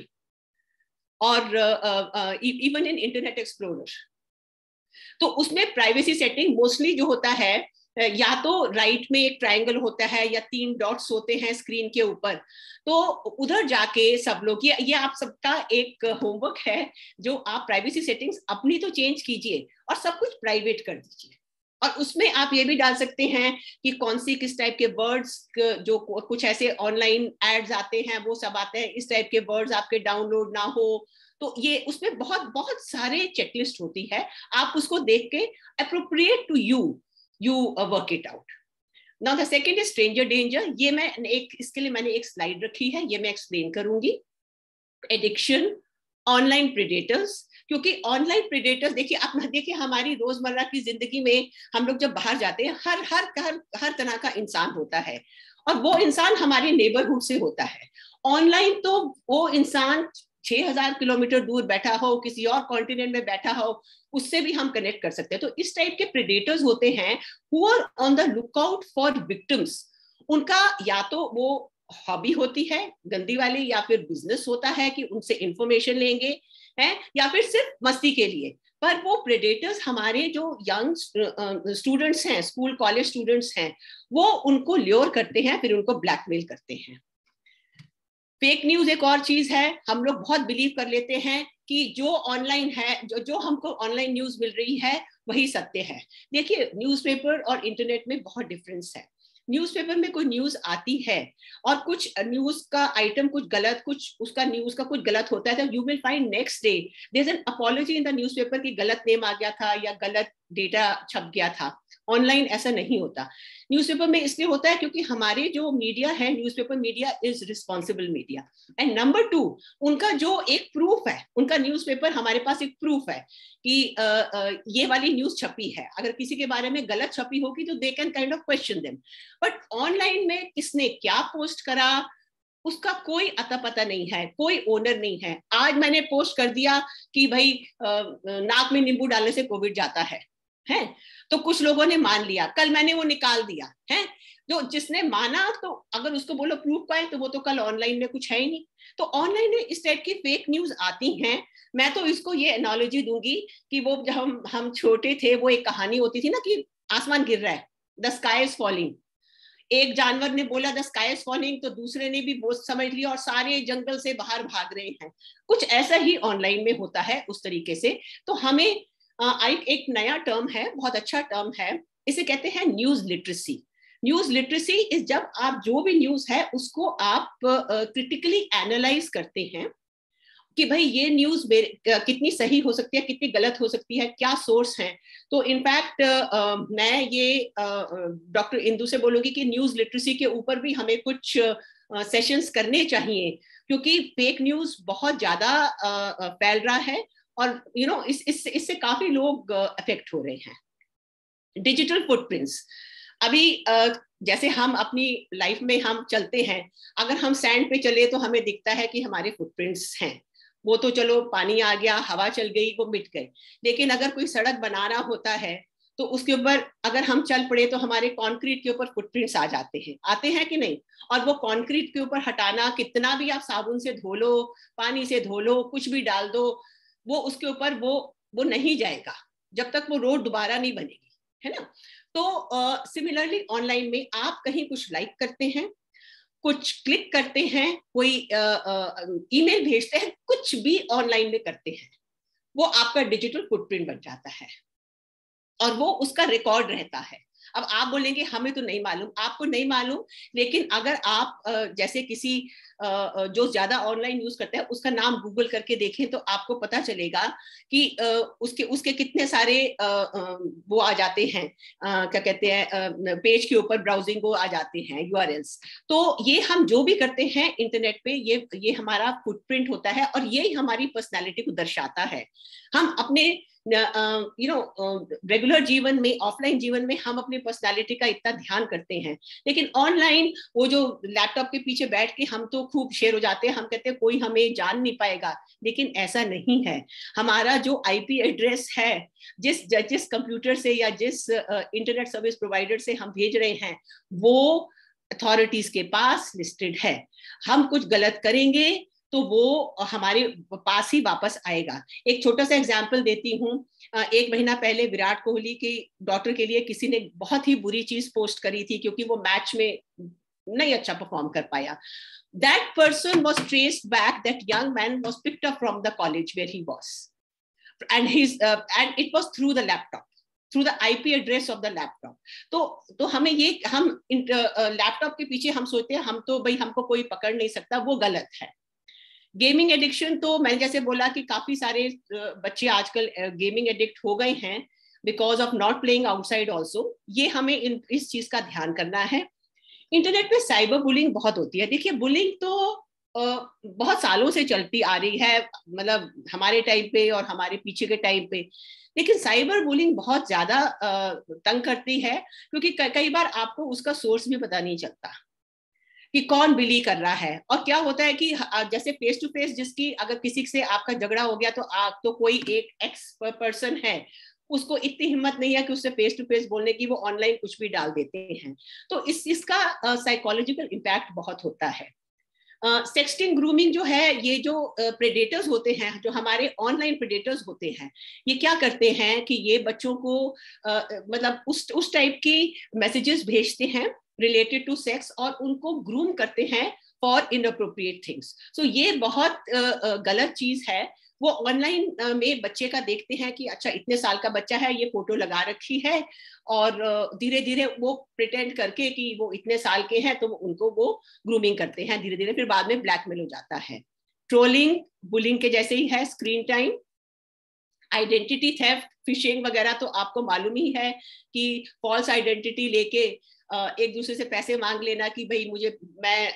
or even in Internet Explorer. तो उसमें प्राइवेसी सेटिंग मोस्टली जो होता है, या तो राइट में एक ट्रायंगल होता है या 3 डॉट्स होते हैं स्क्रीन के ऊपर, तो उधर जाके सब लोग, ये आप सबका एक होमवर्क है, जो आप प्राइवेसी सेटिंग्स अपनी तो चेंज कीजिए और सब कुछ प्राइवेट कर दीजिए। और उसमें आप ये भी डाल सकते हैं कि कौन सी किस टाइप के वर्ड्स, जो कुछ ऐसे ऑनलाइन एड्स आते हैं वो सब आते हैं, इस टाइप के वर्ड्स आपके डाउनलोड ना हो। तो ये उसमें बहुत बहुत सारे चेकलिस्ट होती है, आप उसको देख के appropriate to you work it out. Now the second is stranger danger. ये मैं इसके लिए मैंने एक स्लाइड रखी है, ये मैं एक्सप्लेन करूंगी। एडिक्शन, ऑनलाइन प्रेडेटर्स, क्योंकि ऑनलाइन प्रेडेटर्स देखिए हमारी रोजमर्रा की जिंदगी में हम लोग जब बाहर जाते हैं, हर तरह का इंसान होता है, और वो इंसान हमारे नेबरहुड से होता है। ऑनलाइन तो वो इंसान 6000 किलोमीटर दूर बैठा हो, किसी और कॉन्टिनेंट में बैठा हो, उससे भी हम कनेक्ट कर सकते हैं। तो इस टाइप के प्रेडेटर्स होते हैं who are on the lookout for victims. उनका या तो वो हॉबी होती है गंदी वाली, या फिर बिजनेस होता है कि उनसे इंफॉर्मेशन लेंगे, है, या फिर सिर्फ मस्ती के लिए। पर वो प्रेडेटर्स हमारे जो यंग स्टूडेंट्स हैं, स्कूल कॉलेज स्टूडेंट्स हैं, वो उनको ल्योर करते हैं, फिर उनको ब्लैकमेल करते हैं। फेक न्यूज एक और चीज है, हम लोग बहुत बिलीव कर लेते हैं कि जो ऑनलाइन है, जो हमको ऑनलाइन न्यूज मिल रही है वही सत्य है। देखिए न्यूज़पेपर और इंटरनेट में बहुत डिफरेंस है। न्यूज़पेपर में कोई न्यूज आती है और कुछ न्यूज का आइटम कुछ गलत, कुछ उसका न्यूज का कुछ गलत होता है, तो you will find next day there is an apology in the newspaper कि गलत नेम आ गया था या गलत डेटा छप गया था। ऑनलाइन ऐसा नहीं होता। न्यूज़पेपर में इसलिए होता है क्योंकि हमारे जो मीडिया है, newspaper media is responsible media. And number 2, उनका जो एक प्रूफ है, उनका न्यूज़पेपर हमारे पास एक प्रूफ है कि ये वाली न्यूज छपी है। अगर किसी के बारे में गलत छपी होगी तो they can kind of question them. But online में किसने क्या पोस्ट करा उसका कोई अता पता नहीं है, कोई ओनर नहीं है। आज मैंने पोस्ट कर दिया कि भाई नाक में नींबू डालने से कोविड जाता है, तो कुछ लोगों ने मान लिया, कल मैंने वो निकाल दिया है। जो जिसने माना, तो अगर उसको बोलो प्रूफ का है, तो वो तो कल ऑनलाइन में कुछ है ही नहीं। तो ऑनलाइन में इस टाइप की फेक न्यूज आती हैं। मैं तो इसको ये एनालॉजी दूंगी कि वो जब हम छोटे थे, वो एक कहानी होती थी ना कि आसमान गिर रहा है, द स्काई इज फॉलिंग। एक जानवर ने बोला द स्काई इज फॉलिंग, तो दूसरे ने भी वो समझ लिया और सारे जंगल से बाहर भाग रहे हैं। कुछ ऐसा ही ऑनलाइन में होता है उस तरीके से। तो हमें एक नया टर्म है, बहुत अच्छा टर्म है, इसे कहते हैं news literacy. News literacy is जब आप जो भी न्यूज है उसको आप क्रिटिकली एनालाइज करते हैं कि भाई ये न्यूज कितनी सही हो सकती है, कितनी गलत हो सकती है, क्या सोर्स है। तो इनफैक्ट मैं ये डॉक्टर इंदु से बोलूंगी कि न्यूज लिटरेसी के ऊपर भी हमें कुछ सेशंस करने चाहिए, क्योंकि फेक न्यूज बहुत ज्यादा फैल रहा है और इससे काफी लोग अफेक्ट हो रहे हैं। डिजिटल फुटप्रिंट्स, अभी जैसे हम अपनी लाइफ में हम चलते हैं, अगर हम सैंड पे चले तो हमें दिखता है कि हमारे फुटप्रिंट्स हैं। वो तो चलो पानी आ गया, हवा चल गई, वो मिट गए। लेकिन अगर कोई सड़क बनाना होता है तो उसके ऊपर अगर हम चल पड़े तो हमारे कंक्रीट के ऊपर फुटप्रिंट्स आ आते हैं कि नहीं। और वो कंक्रीट के ऊपर हटाना, कितना भी आप साबुन से धो लो, पानी से धो लो, कुछ भी डाल दो, वो उसके ऊपर वो नहीं जाएगा जब तक वो रोड दोबारा नहीं बनेगी, है ना। तो सिमिलरली ऑनलाइन में आप कहीं कुछ लाइक करते हैं, कुछ क्लिक करते हैं, कोई ईमेल भेजते हैं, कुछ भी ऑनलाइन में करते हैं, वो आपका डिजिटल फुटप्रिंट बन जाता है और वो उसका रिकॉर्ड रहता है। अब आप बोलेंगे हमें तो नहीं मालूम, आपको नहीं मालूम, लेकिन अगर आप जैसे किसी जो ज्यादा ऑनलाइन यूज करते हैं उसका नाम गूगल करके देखें तो आपको पता चलेगा कि उसके उसके कितने सारे वो आ जाते हैं, क्या कहते हैं, पेज के ऊपर ब्राउजिंग को आ जाते हैं यूआरएल्स। तो ये हम जो भी करते हैं इंटरनेट पे, ये हमारा फुटप्रिंट होता है और ये हमारी पर्सनालिटी को दर्शाता है। हम अपने रेगुलर जीवन में, ऑफलाइन जीवन में हम अपनी पर्सनालिटी का इतना ध्यान करते हैं, लेकिन ऑनलाइन वो जो लैपटॉप के पीछे बैठ के हम तो खूब शेयर हो जाते हैं, हम कहते हैं कोई हमें जान नहीं पाएगा, लेकिन ऐसा नहीं है। हमारा जो आईपी एड्रेस है, जिस कंप्यूटर से या जिस इंटरनेट सर्विस प्रोवाइडर से हम भेज रहे हैं, वो अथॉरिटीज के पास लिस्टेड है। हम कुछ गलत करेंगे तो वो हमारे पास ही वापस आएगा। एक छोटा सा एग्जाम्पल देती हूँ। 1 महीना पहले विराट कोहली की डॉटर के लिए किसी ने बहुत ही बुरी चीज पोस्ट करी थी, क्योंकि वो मैच में नहीं अच्छा परफॉर्म कर पाया। That person was traced back, that young man was picked up from the college where he was, and it was through the laptop, through the IP address of the laptop. तो हमें ये, हम लैपटॉप के पीछे हम सोचते हैं हम तो भाई हमको कोई पकड़ नहीं सकता, वो गलत है। गेमिंग एडिक्शन, तो मैंने जैसे बोला कि काफी सारे बच्चे आजकल गेमिंग एडिक्ट हो गए हैं because of not playing outside also. ये हमें इस चीज का ध्यान करना है। इंटरनेट पे साइबर बुलिंग बहुत होती है। देखिए, बुलिंग तो बहुत सालों से चलती आ रही है, मतलब हमारे टाइम पे और हमारे पीछे के टाइम पे, लेकिन साइबर बुलिंग बहुत ज्यादा तंग करती है, क्योंकि कई बार आपको उसका सोर्स भी पता नहीं चलता कि कौन बिली कर रहा है। और क्या होता है कि जैसे फेस टू फेस, जिसकी अगर किसी से आपका झगड़ा हो गया तो कोई एक एक्स पर्सन है, उसको इतनी हिम्मत नहीं है कि उससे फेस टू फेस बोलने की, वो ऑनलाइन कुछ भी डाल देते हैं। तो इसका साइकोलॉजिकल इम्पैक्ट बहुत होता है। सेक्सटिंग, ग्रूमिंग जो है, ये जो प्रेडेटर्स होते हैं, जो हमारे ऑनलाइन प्रेडेटर्स होते हैं, ये क्या करते हैं कि ये बच्चों को मतलब उस टाइप की मैसेजेस भेजते हैं रिलेटेड टू सेक्स, और उनको ग्रूम करते हैं फॉर इनअप्रोप्रिएट थिंग्स। सो ये बहुत गलत चीज है। वो ऑनलाइन में बच्चे का देखते हैं कि अच्छा इतने साल का बच्चा है, ये फोटो लगा रखी है, और धीरे धीरे वो प्रिटेंड करके कि वो इतने साल के हैं, तो उनको वो ग्रूमिंग करते हैं धीरे धीरे, फिर बाद में ब्लैकमेल हो जाता है। ट्रोलिंग बुलिंग के जैसे ही है। Screen time, identity theft, phishing वगैरह तो आपको मालूम ही है कि फॉल्स आइडेंटिटी लेके एक दूसरे से पैसे मांग लेना कि भाई मैं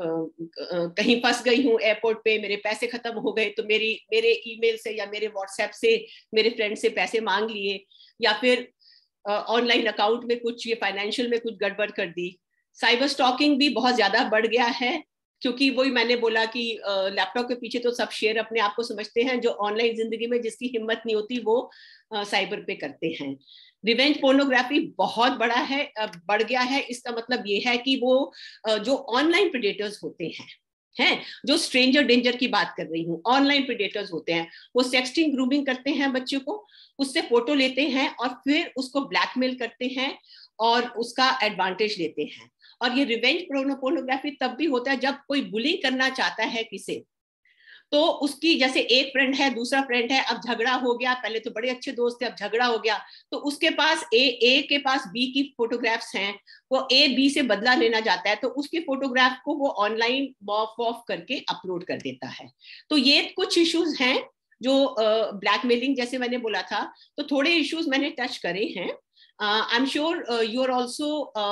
कहीं फंस गई हूँ एयरपोर्ट पे, मेरे पैसे खत्म हो गए, तो मेरे ईमेल से या मेरे व्हाट्सएप से मेरे फ्रेंड से पैसे मांग लिए, या फिर ऑनलाइन अकाउंट में कुछ, ये फाइनेंशियल में कुछ गड़बड़ कर दी। साइबर स्टॉकिंग भी बहुत ज्यादा बढ़ गया है, क्योंकि वही मैंने बोला कि लैपटॉप के पीछे तो सब शेयर अपने आप को समझते हैं, जो ऑनलाइन जिंदगी में जिसकी हिम्मत नहीं होती वो साइबर पे करते हैं। रिवेंज पोर्नोग्राफी बहुत बढ़ गया है। इसका मतलब ये है कि वो जो ऑनलाइन प्रेडेटर्स होते हैं, जो स्ट्रेंजर डेंजर की बात कर रही हूँ, ऑनलाइन प्रेडेटर्स होते हैं, वो सेक्सटिंग, ग्रूमिंग करते हैं बच्चों को, उससे फोटो लेते हैं और फिर उसको ब्लैकमेल करते हैं और उसका एडवांटेज लेते हैं। और ये रिवेंज पोर्नोग्राफी तब भी होता है जब कोई बुलिंग करना चाहता है किसे, तो उसकी, जैसे एक फ्रेंड है, दूसरा फ्रेंड है, अब झगड़ा हो गया, पहले तो बड़े अच्छे दोस्त थे, अब झगड़ा हो गया, तो उसके पास ए के पास बी की फोटोग्राफ्स हैं, वो ए बी से बदला लेना चाहता है, तो उसके फोटोग्राफ को वो ऑनलाइन मॉफ ऑफ करके अपलोड कर देता है। तो ये कुछ इश्यूज हैं जो ब्लैकमेलिंग, जैसे मैंने बोला था, तो थोड़े इश्यूज मैंने टच करे हैं। I'm sure you are also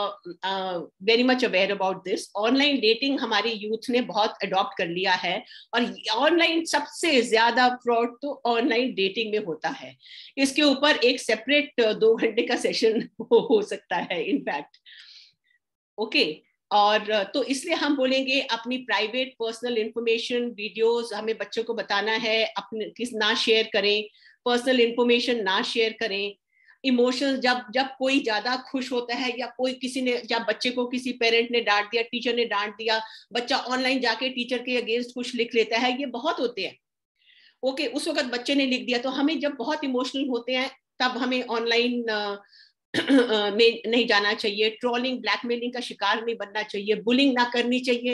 very much aware about this. Online dating हमारे यूथ ने बहुत अडॉप्ट कर लिया है, और ऑनलाइन सबसे ज्यादा फ्रॉड तो ऑनलाइन डेटिंग में होता है। इसके ऊपर एक सेपरेट 2 घंटे का सेशन हो सकता है इनफैक्ट। ओके, और तो इसलिए हम बोलेंगे अपनी प्राइवेट पर्सनल इंफॉर्मेशन, वीडियोस हमें बच्चों को बताना है, अपने ना शेयर करें, पर्सनल इंफॉर्मेशन ना शेयर करें। इमोशंस, जब कोई ज्यादा खुश होता है, या कोई किसी ने, जब बच्चे को किसी पेरेंट ने डांट दिया, टीचर ने डांट दिया, बच्चा ऑनलाइन जाके टीचर के अगेंस्ट कुछ लिख लेता है, ये बहुत होते हैं। ओके, उस वक्त बच्चे ने लिख दिया, तो हमें जब बहुत इमोशनल होते हैं तब हमें ऑनलाइन में नहीं जाना चाहिए। ट्रोलिंग, ब्लैकमेलिंग का शिकार नहीं बनना चाहिए, बुलिंग ना करनी चाहिए,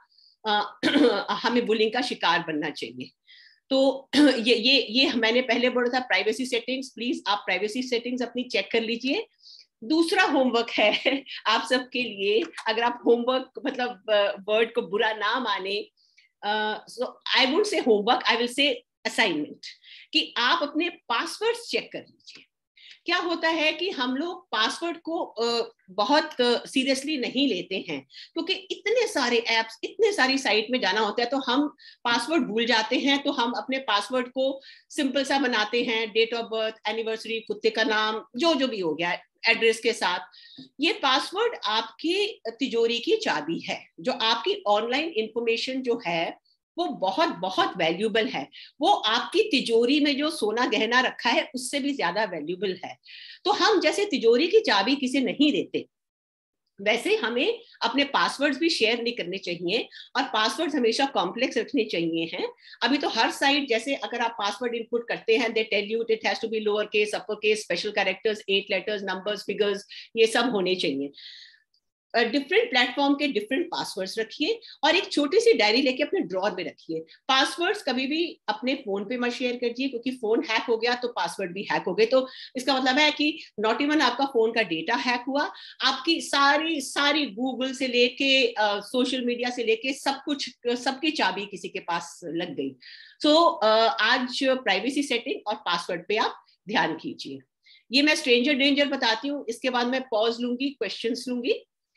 ना हमें बुलिंग का शिकार बनना चाहिए। तो ये मैंने पहले बोला था प्राइवेसी सेटिंग्स, प्लीज आप प्राइवेसी सेटिंग्स अपनी चेक कर लीजिए। दूसरा होमवर्क है आप सबके लिए, अगर आप होमवर्क मतलब वर्ड को बुरा ना माने, so I would say homework, I will say assignment, कि आप अपने पासवर्ड चेक कर लीजिए। क्या होता है कि हम लोग पासवर्ड को बहुत सीरियसली नहीं लेते हैं, क्योंकि इतने सारे एप्स, इतने सारी साइट में जाना होता है, तो हम पासवर्ड भूल जाते हैं। तो हम अपने पासवर्ड को सिंपल सा बनाते हैं, डेट ऑफ बर्थ, एनिवर्सरी, कुत्ते का नाम, जो जो भी हो गया, एड्रेस के साथ। ये पासवर्ड आपकी तिजोरी की चाबी है। जो आपकी ऑनलाइन इंफॉर्मेशन जो है वो बहुत बहुत वैल्यूबल है। वो आपकी तिजोरी में जो सोना गहना रखा है उससे भी ज्यादा वैल्यूबल है। तो हम जैसे तिजोरी की चाबी किसी नहीं देते, वैसे हमें अपने पासवर्ड्स भी शेयर नहीं करने चाहिए, और पासवर्ड्स हमेशा कॉम्प्लेक्स रखने चाहिए हैं। अभी तो हर साइट, जैसे अगर आप पासवर्ड इनपुट करते हैं, they tell you it has to be lower case, upper case, special characters, 8 letters, numbers, figures, ये सब होने चाहिए। डिफरेंट प्लेटफॉर्म के डिफरेंट पासवर्ड्स रखिए, और एक छोटी सी डायरी लेके अपने ड्रॉर में रखिए। पासवर्ड्स कभी भी अपने फोन पे मत शेयर करिए, क्योंकि फोन हैक हो गया तो पासवर्ड भी हैक हो गए। तो इसका मतलब है कि नॉट इवन आपका फोन का डेटा हैक हुआ, आपकी सारी गूगल से लेके सोशल मीडिया से लेके सब कुछ, सबकी चाबी किसी के पास लग गई। तो आज प्राइवेसी सेटिंग और पासवर्ड पे आप ध्यान कीजिए। ये मैं स्ट्रेंजर डेंजर बताती हूँ, इसके बाद मैं पॉज लूंगी, क्वेश्चंस लूंगी।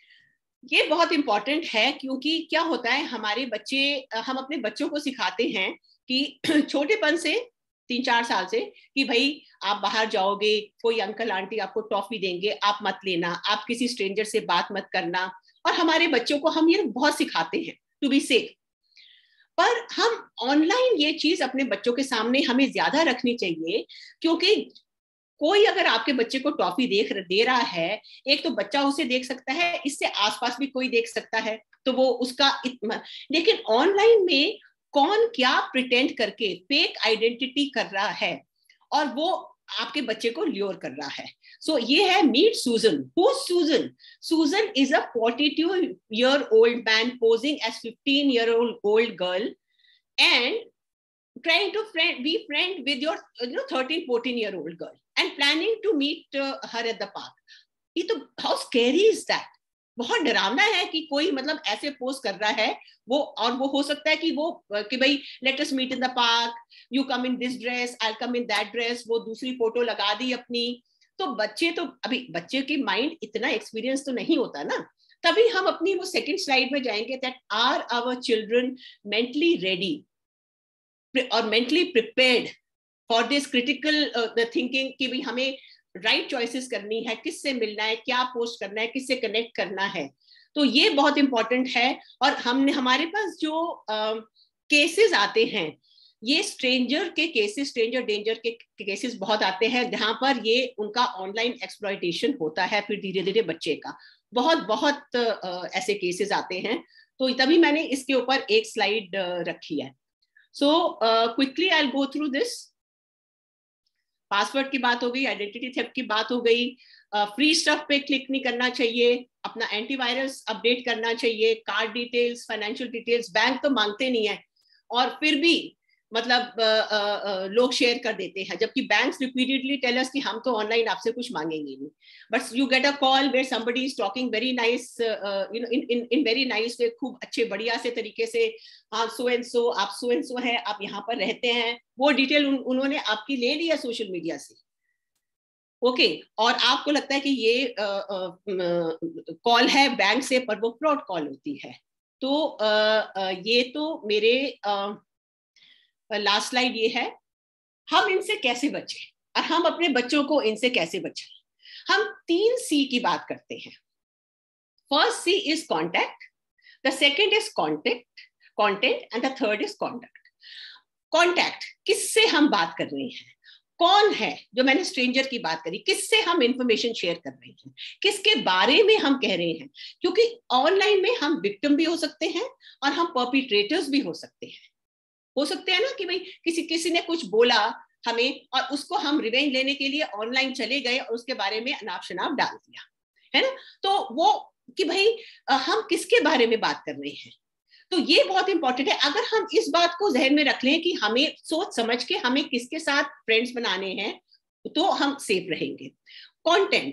ये बहुत इंपॉर्टेंट है, क्योंकि क्या होता है, हमारे बच्चे, हम अपने बच्चों को सिखाते हैं कि छोटेपन से, 3-4 साल से, कि भाई आप बाहर जाओगे, कोई अंकल आंटी आपको टॉफी देंगे, आप मत लेना, आप किसी स्ट्रेंजर से बात मत करना। और हमारे बच्चों को हम ये बहुत सिखाते हैं टू बी सेफ। पर हम ऑनलाइन ये चीज अपने बच्चों के सामने हमें ज्यादा रखनी चाहिए, क्योंकि कोई अगर आपके बच्चे को टॉफी दे रहा है, एक तो बच्चा उसे देख सकता है, इससे आसपास भी कोई देख सकता है, तो वो उसका लेकिन ऑनलाइन में कौन क्या प्रिटेंड करके फेक आइडेंटिटी कर रहा है, और वो आपके बच्चे को ल्योर कर रहा है। सो ये है मीट सूजन। Who Susan? Susan is a 42-year-old man posing as 15-year-old girl and trying to be friend with your 13-14-year-old girl and planning to meet her at the park. ये तो how scary is that? बहुत डरावना है कि कोई मतलब ऐसे पोस्ट कर रहा है वो, और वो हो सकता है कि वो कि भाई let us meet in the park, you come in this dress, I'll come in that dress, वो दूसरी फोटो लगा दी अपनी। तो बच्चे तो, अभी बच्चे की माइंड इतना एक्सपीरियंस तो नहीं होता ना, तभी हम अपनी वो सेकंड स्लाइड में जाएंगे, that are our children mentally ready और mentally prepared for this critical thinking, कि भी हमें राइट चॉइसेस करनी है, किससे मिलना है, क्या पोस्ट करना है, किससे कनेक्ट करना है। तो ये बहुत इंपॉर्टेंट है। और हमने, हमारे पास जो केसेस आते हैं, ये स्ट्रेंजर के केसेस, स्ट्रेंजर डेंजर के केसेस बहुत आते हैं, जहां पर ये उनका ऑनलाइन एक्सप्लॉयटेशन होता है, फिर धीरे धीरे बच्चे का बहुत ऐसे केसेस आते हैं। तो तभी मैंने इसके ऊपर एक स्लाइड रखी है। So quickly I'll go through this. Password की बात हो गई, आइडेंटिटी थेफ्ट की बात हो गई, फ्री स्टफ पे क्लिक नहीं करना चाहिए, अपना एंटीवायरस अपडेट करना चाहिए, card details, financial details, bank तो मांगते नहीं है और फिर भी मतलब लोग शेयर कर देते हैं, जबकि बैंक्स रिपीटेडली टेल अस कि हम तो ऑनलाइन आपसे कुछ मांगेंगे नहीं। But you get a call where somebody is talking very nice, you know, in very nice way, खूब अच्छे बढ़िया से तरीके से, हाँ सो एंड सो, आप सो एंड सो है, आप यहाँ पर रहते हैं, वो डिटेल उन्होंने आपकी ले लिया सोशल मीडिया से, ओके और आपको लगता है कि ये कॉल है बैंक से, पर वो फ्रॉड कॉल होती है। तो ये तो मेरे लास्ट स्लाइड ये है, हम इनसे कैसे बचें और हम अपने बच्चों को इनसे कैसे बचाएं। हम 3 C की बात करते हैं। First C is contact, the second is content and the third is contact. Contact, किससे हम बात कर रहे हैं, कौन है, जो मैंने स्ट्रेंजर की बात करी, किससे हम इंफॉर्मेशन शेयर कर रहे हैं, किसके बारे में हम कह रहे हैं, क्योंकि ऑनलाइन में हम विक्टिम भी हो सकते हैं और हम पर्पिट्रेटर्स भी हो सकते हैं ना, कि भाई किसी ने कुछ बोला हमें और उसको हम रिवेंज लेने के लिए ऑनलाइन चले गए और उसके बारे में अनाप शनाप डाल दिया, है ना। तो वो कि भाई हम किसके बारे में बात कर रहे हैं, तो ये बहुत इंपॉर्टेंट है। अगर हम इस बात को जहन में रख लें कि हमें सोच समझ के हमें किसके साथ फ्रेंड्स बनाने हैं, तो हम सेफ रहेंगे। कंटेंट,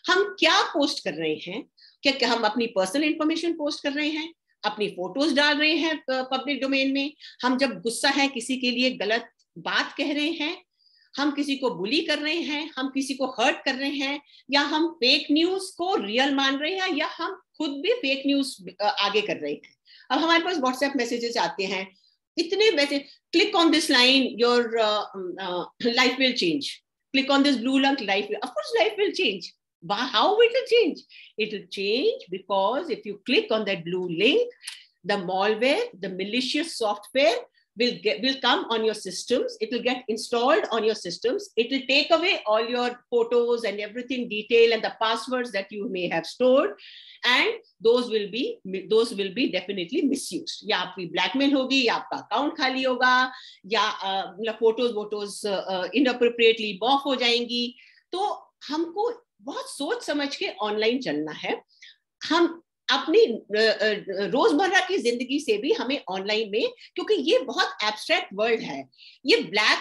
हम क्या पोस्ट कर रहे हैं, क्या हम अपनी पर्सनल इंफॉर्मेशन पोस्ट कर रहे हैं, अपनी फोटोज डाल रहे हैं पब्लिक डोमेन में, हम जब गुस्सा है किसी के लिए गलत बात कह रहे हैं, हम किसी को बुली कर रहे हैं, हम किसी को हर्ट कर रहे हैं, या हम फेक न्यूज को रियल मान रहे हैं, या हम खुद भी फेक न्यूज आगे कर रहे हैं। अब हमारे पास व्हाट्सएप मैसेजेस आते हैं, इतने message, click on this line your life will change, click on this blue link, life will, of course life will change. How will it change? It will change because if you click on that blue link, the malware, the malicious software will come on your systems. It will get installed on your systems. It will take away all your photos and everything, detail and the passwords that you may have stored, and those will be definitely misused. या आपकी blackmail होगी, या आपका account खाली होगा, या फोटोज inappropriately बॉफ हो जाएंगी। तो हमको बहुत सोच समझ के ऑनलाइन चलना है। हम अपनी रोजमर्रा की जिंदगी से भी हमें ऑनलाइन में, क्योंकि ये बहुत एब्स्ट्रैक्ट वर्ल्ड है, ये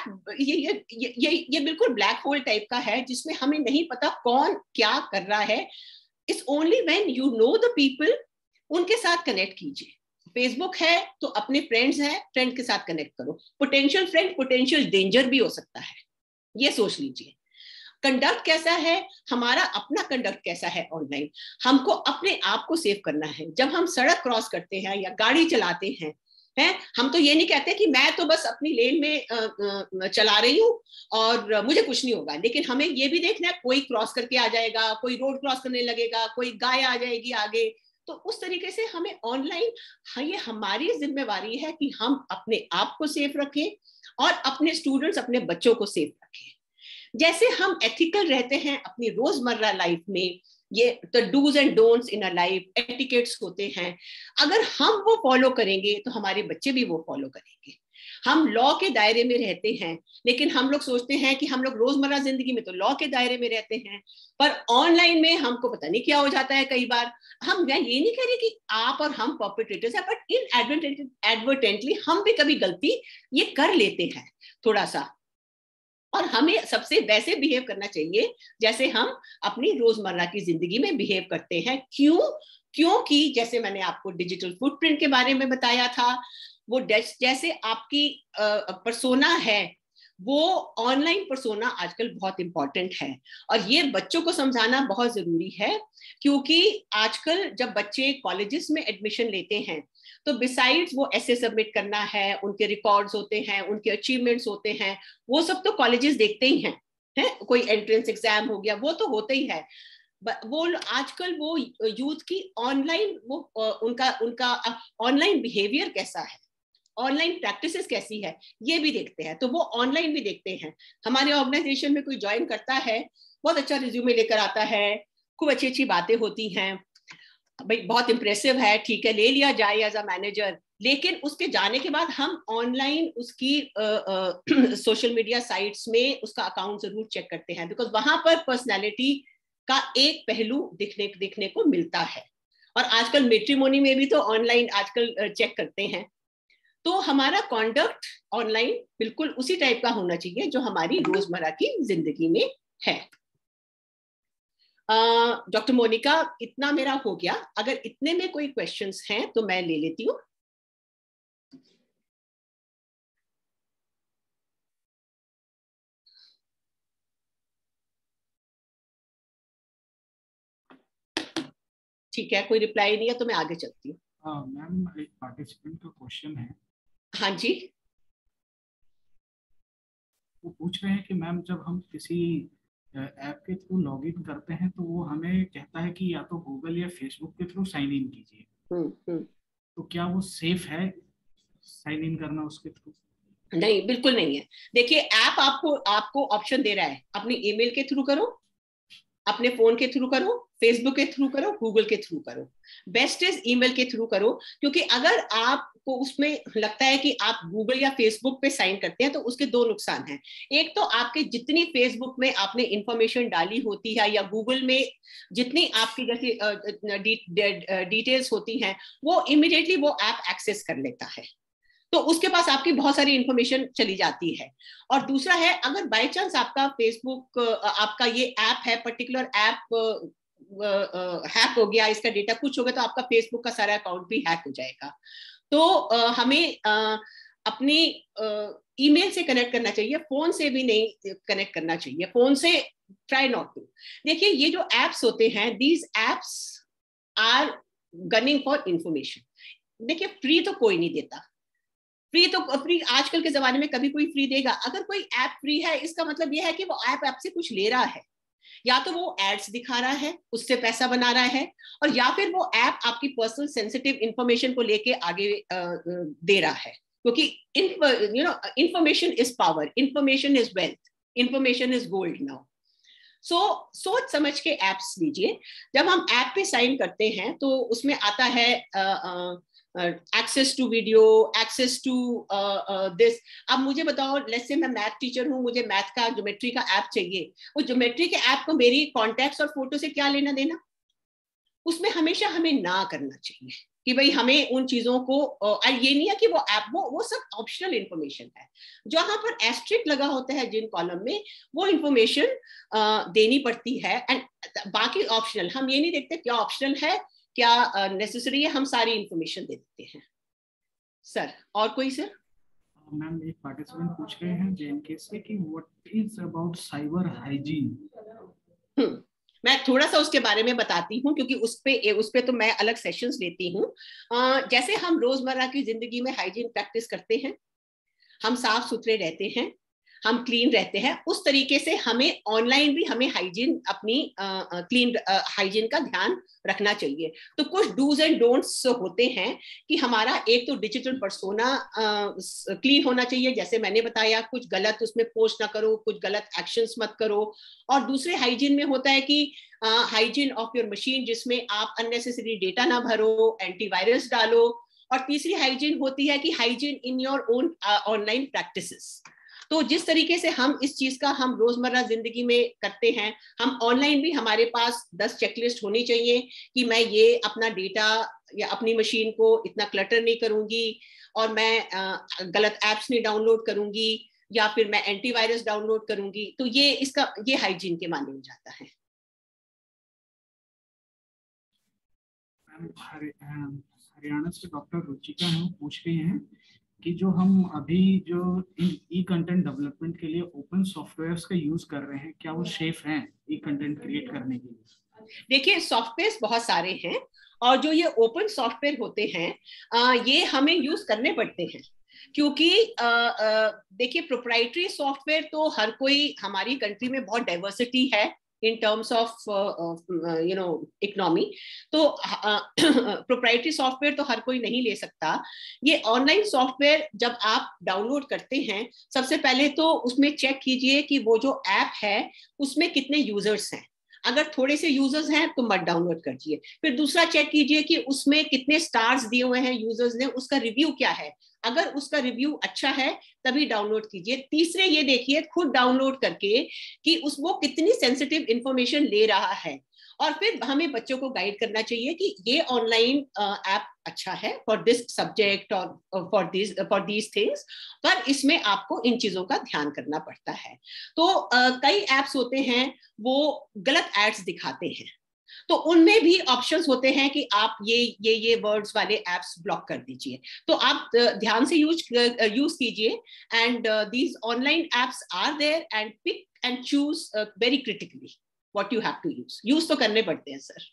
बिल्कुल ब्लैक होल टाइप का है जिसमें हमें नहीं पता कौन क्या कर रहा है। It's only when you know the people, उनके साथ कनेक्ट कीजिए। फेसबुक है तो अपने फ्रेंड्स हैं, फ्रेंड के साथ कनेक्ट करो। पोटेंशियल फ्रेंड पोटेंशियल डेंजर भी हो सकता है, ये सोच लीजिए। कंडक्ट कैसा है, हमारा अपना कंडक्ट कैसा है ऑनलाइन, हमको अपने आप को सेव करना है। जब हम सड़क क्रॉस करते हैं या गाड़ी चलाते हैं, हम तो ये नहीं कहते कि मैं तो बस अपनी लेन में चला रही हूँ और मुझे कुछ नहीं होगा, लेकिन हमें ये भी देखना है कोई क्रॉस करके आ जाएगा, कोई रोड क्रॉस करने लगेगा, कोई गाय आ जाएगी आगे। तो उस तरीके से हमें ऑनलाइन, ये हमारी जिम्मेवारी है कि हम अपने आप को सेफ रखें और अपने स्टूडेंट्स, अपने बच्चों को सेफ रखें। जैसे हम एथिकल रहते हैं अपनी रोजमर्रा लाइफ में, ये the dos and don'ts in a life, etiquettes होते हैं, अगर हम वो फॉलो करेंगे तो हमारे बच्चे भी वो फॉलो करेंगे। हम लॉ के दायरे में रहते हैं, लेकिन हम लोग सोचते हैं कि हम लोग रोजमर्रा जिंदगी में तो लॉ के दायरे में रहते हैं, पर ऑनलाइन में हमको पता नहीं क्या हो जाता है कई बार। मैं ये नहीं कह रही कि आप और हम परपेट्रेटर्स हैं, बट इनएडवर्टेंटली हम भी कभी गलती ये कर लेते हैं थोड़ा सा, और हमें सबसे वैसे बिहेव करना चाहिए जैसे हम अपनी रोजमर्रा की जिंदगी में बिहेव करते हैं। क्योंकि जैसे मैंने आपको डिजिटल फुटप्रिंट के बारे में बताया था, वो जैसे आपकी पर्सोना है, वो ऑनलाइन पर्सोना आजकल बहुत इंपॉर्टेंट है, और ये बच्चों को समझाना बहुत जरूरी है। क्योंकि आजकल जब बच्चे कॉलेजेस में एडमिशन लेते हैं तो बिसाइड्स वो ऐसे सबमिट करना है, उनके रिकॉर्ड्स होते हैं, उनके अचीवमेंट्स होते हैं, वो सब तो कॉलेजेस देखते ही हैं, कोई एंट्रेंस एग्जाम हो गया, वो तो होते ही है। वो आजकल वो यूथ की ऑनलाइन, वो उनका ऑनलाइन बिहेवियर कैसा है, ऑनलाइन प्रैक्टिसेस कैसी है, ये भी देखते हैं। तो वो ऑनलाइन भी देखते हैं। हमारे ऑर्गेनाइजेशन में कोई ज्वाइन करता है, बहुत अच्छा रिज्यूमे लेकर आता है, खूब अच्छी अच्छी बातें होती हैं, भाई बहुत इंप्रेसिव है, ठीक है ले लिया जाए एज अ मैनेजर, लेकिन उसके जाने के बाद हम ऑनलाइन उसकी सोशल मीडिया साइट्स में उसका अकाउंट जरूर चेक करते हैं, बिकॉज वहां पर पर्सनालिटी का एक पहलू दिखने को मिलता है। और आजकल मैट्रिमोनी में भी तो ऑनलाइन आजकल चेक करते हैं। तो हमारा कॉन्डक्ट ऑनलाइन बिल्कुल उसी टाइप का होना चाहिए जो हमारी रोजमर्रा की जिंदगी में है। डॉक्टर मोनिका, इतना मेरा हो गया। अगर इतने में कोई क्वेश्चंस हैं तो मैं ले लेती हूँ। ठीक है, कोई रिप्लाई नहीं है तो मैं आगे चलती हूँ। मैम, एक पार्टिसिपेंट का क्वेश्चन है। हाँ जी। वो पूछ रहे हैं कि मैम, जब हम किसी ऐप के थ्रू लॉगिन करते हैं तो वो हमें कहता है कि या तो गूगल या फेसबुक के थ्रू साइन इन कीजिए, तो क्या वो सेफ है साइन इन करना उसके थ्रू? नहीं, बिल्कुल नहीं है। देखिए, ऐप आपको ऑप्शन दे रहा है, अपनी ईमेल के थ्रू करो, अपने फोन के थ्रू करो, फेसबुक के थ्रू करो, गूगल के थ्रू करो। बेस्ट इज ईमेल के थ्रू करो, क्योंकि अगर आपको उसमें लगता है कि आप गूगल या फेसबुक पे साइन करते हैं तो उसके दो नुकसान हैं। एक तो आपके जितनी फेसबुक में आपने इंफॉर्मेशन डाली होती है या गूगल में जितनी आपकी जैसे डिटेल्स होती हैं, वो इमीडिएटली वो ऐप एक्सेस कर लेता है। तो उसके पास आपकी बहुत सारी इंफॉर्मेशन चली जाती है। और दूसरा है, अगर बाय चांस आपका फेसबुक, आपका ये ऐप है, पर्टिकुलर ऐप हैक हो गया, इसका डेटा कुछ हो गया, तो आपका फेसबुक का सारा अकाउंट भी हैक हो जाएगा। तो हमें अपनी ईमेल से कनेक्ट करना चाहिए, फोन से भी नहीं कनेक्ट करना चाहिए। फोन से ट्राई नॉट टू। देखिए, ये जो एप्स होते हैं, these apps are gunning for information. देखिए, फ्री तो कोई नहीं देता, फ्री आजकल के जमाने में कभी कोई फ्री देगा? अगर कोई ऐप फ्री है, इसका मतलब यह है कि वो ऐप आपसे कुछ ले रहा है, या तो वो एड्स दिखा रहा है, उससे पैसा बना रहा है, और या फिर वो ऐप आपकी पर्सनल सेंसिटिव इंफॉर्मेशन को लेके आगे दे रहा है। क्योंकि information is power, information is wealth, information is gold now. So सोच समझ के एप्स लीजिए। जब हम ऐप पे साइन करते हैं तो उसमें आता है access to video, access to this. अब मुझे बताओ, लेट्स से मैं मैथ टीचर हूँ, मुझे मैथ का ज्योमेट्री का ऐप चाहिए, वो ज्योमेट्री के ऐप को मेरी कॉन्टैक्ट्स और फोटो से क्या लेना देना? उसमें हमेशा हमें ना करना चाहिए कि भाई हमें उन चीजों को, ये नहीं है कि वो ऐप, वो सब ऑप्शनल इंफॉर्मेशन है। जहां पर एस्ट्रिक लगा होता है जिन कॉलम में, वो इंफॉर्मेशन देनी पड़ती है, एंड बाकी ऑप्शनल। हम ये नहीं देखते क्या ऑप्शनल है, क्या नेसेसरी है, हम सारी इंफॉर्मेशन दे देते हैं। सर, और कोई सर? मैम, एक पार्टिसिपेंट पूछ रहे हैं जेएनके से कि what is about cyber hygiene. मैं थोड़ा सा उसके बारे में बताती हूँ, क्योंकि उस पे तो मैं अलग सेशंस लेती हूँ। जैसे हम रोजमर्रा की जिंदगी में हाइजीन प्रैक्टिस करते हैं, हम साफ सुथरे रहते हैं, हम क्लीन रहते हैं, उस तरीके से हमें ऑनलाइन भी हमें हाइजीन, अपनी क्लीन हाइजीन का ध्यान रखना चाहिए। तो कुछ डूज एंड डोंट्स होते हैं कि हमारा एक तो डिजिटल पर्सोना क्लीन होना चाहिए, जैसे मैंने बताया, कुछ गलत उसमें पोस्ट ना करो, कुछ गलत एक्शंस मत करो। और दूसरे हाइजीन में होता है कि हाइजीन ऑफ योर मशीन, जिसमें आप अननेसेसरी डेटा ना भरो, एंटीवायरस डालो। और तीसरी हाइजीन होती है कि hygiene in your own online practices. तो जिस तरीके से हम इस चीज का हम रोजमर्रा जिंदगी में करते हैं, हम ऑनलाइन भी, हमारे पास 10 चेकलिस्ट होनी चाहिए कि मैं ये अपना डेटा या अपनी मशीन को इतना क्लटर नहीं करूंगी, और मैं गलत एप्स नहीं डाउनलोड करूंगी, या फिर मैं एंटीवायरस डाउनलोड करूंगी। तो ये हाइजीन के माने में जाता है। हरियाणा से डॉक्टर रुचिका हैं, पूछ रही हैं कि जो हम अभी जो ई कंटेंट डेवलपमेंट के लिए ओपन सॉफ्टवेयर्स का यूज कर रहे हैं, क्या वो सेफ हैं ई कंटेंट क्रिएट करने के लिए? देखिए, सॉफ्टवेयर बहुत सारे हैं, और जो ये ओपन सॉफ्टवेयर होते हैं, ये हमें यूज करने पड़ते हैं, क्योंकि देखिए, प्रोप्राइटरी सॉफ्टवेयर तो हर कोई, हमारी कंट्री में बहुत डाइवर्सिटी है in terms of इकोनॉमी, तो प्रोप्राइटरी सॉफ्टवेयर तो हर कोई नहीं ले सकता। ये ऑनलाइन सॉफ्टवेयर जब आप डाउनलोड करते हैं, सबसे पहले तो उसमें चेक कीजिए कि वो जो ऐप है उसमें कितने यूजर्स हैं। अगर थोड़े से यूजर्स हैं तो मत डाउनलोड करिए। फिर दूसरा चेक कीजिए कि उसमें कितने स्टार्स दिए हुए हैं यूजर्स ने, उसका रिव्यू क्या है। अगर उसका रिव्यू अच्छा है तभी डाउनलोड कीजिए। तीसरे ये देखिए खुद डाउनलोड करके कि वो कितनी सेंसिटिव इंफॉर्मेशन ले रहा है। और फिर हमें बच्चों को गाइड करना चाहिए कि ये ऑनलाइन ऐप अच्छा है फॉर दिस सब्जेक्ट और फॉर दीज थिंग्स, पर इसमें आपको इन चीजों का ध्यान करना पड़ता है। तो कई एप्स होते हैं वो गलत एड्स दिखाते हैं, तो उनमें भी ऑप्शंस होते हैं कि आप ये वर्ड्स वाले एप्स ब्लॉक कर दीजिए। तो आप ध्यान से यूज कीजिए, and these online apps are there, and pick and choose very critically what you have to use तो करने पड़ते हैं sir.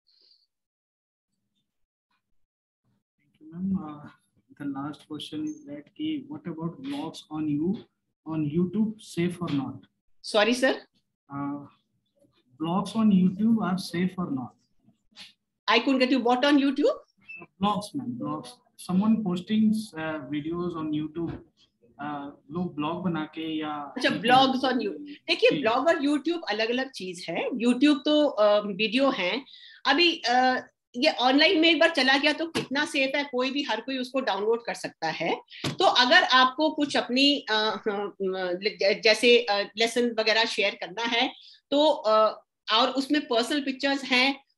The last question is that what about vlogs on YouTube, safe or not? Sorry sir, vlogs on YouTube are safe or not? I couldn't get you. What on YouTube? Vlogs, man, vlogs. Someone posting videos on YouTube, लोग ब्लॉग बना के या, अच्छा, ब्लॉग्स ऑन यूट्यूब। देखिए, ब्लॉग और यूट्यूब अलग अलग चीज है। यूट्यूब तो वीडियो है। अभी ये ऑनलाइन में एक बार चला गया तो कितना सेफ है, कोई भी, हर कोई उसको डाउनलोड कर सकता है। तो अगर आपको कुछ अपनी जैसे लेसन वगैरह शेयर करना है, तो और उसमें पर्सनल पिक्चर्स हैं,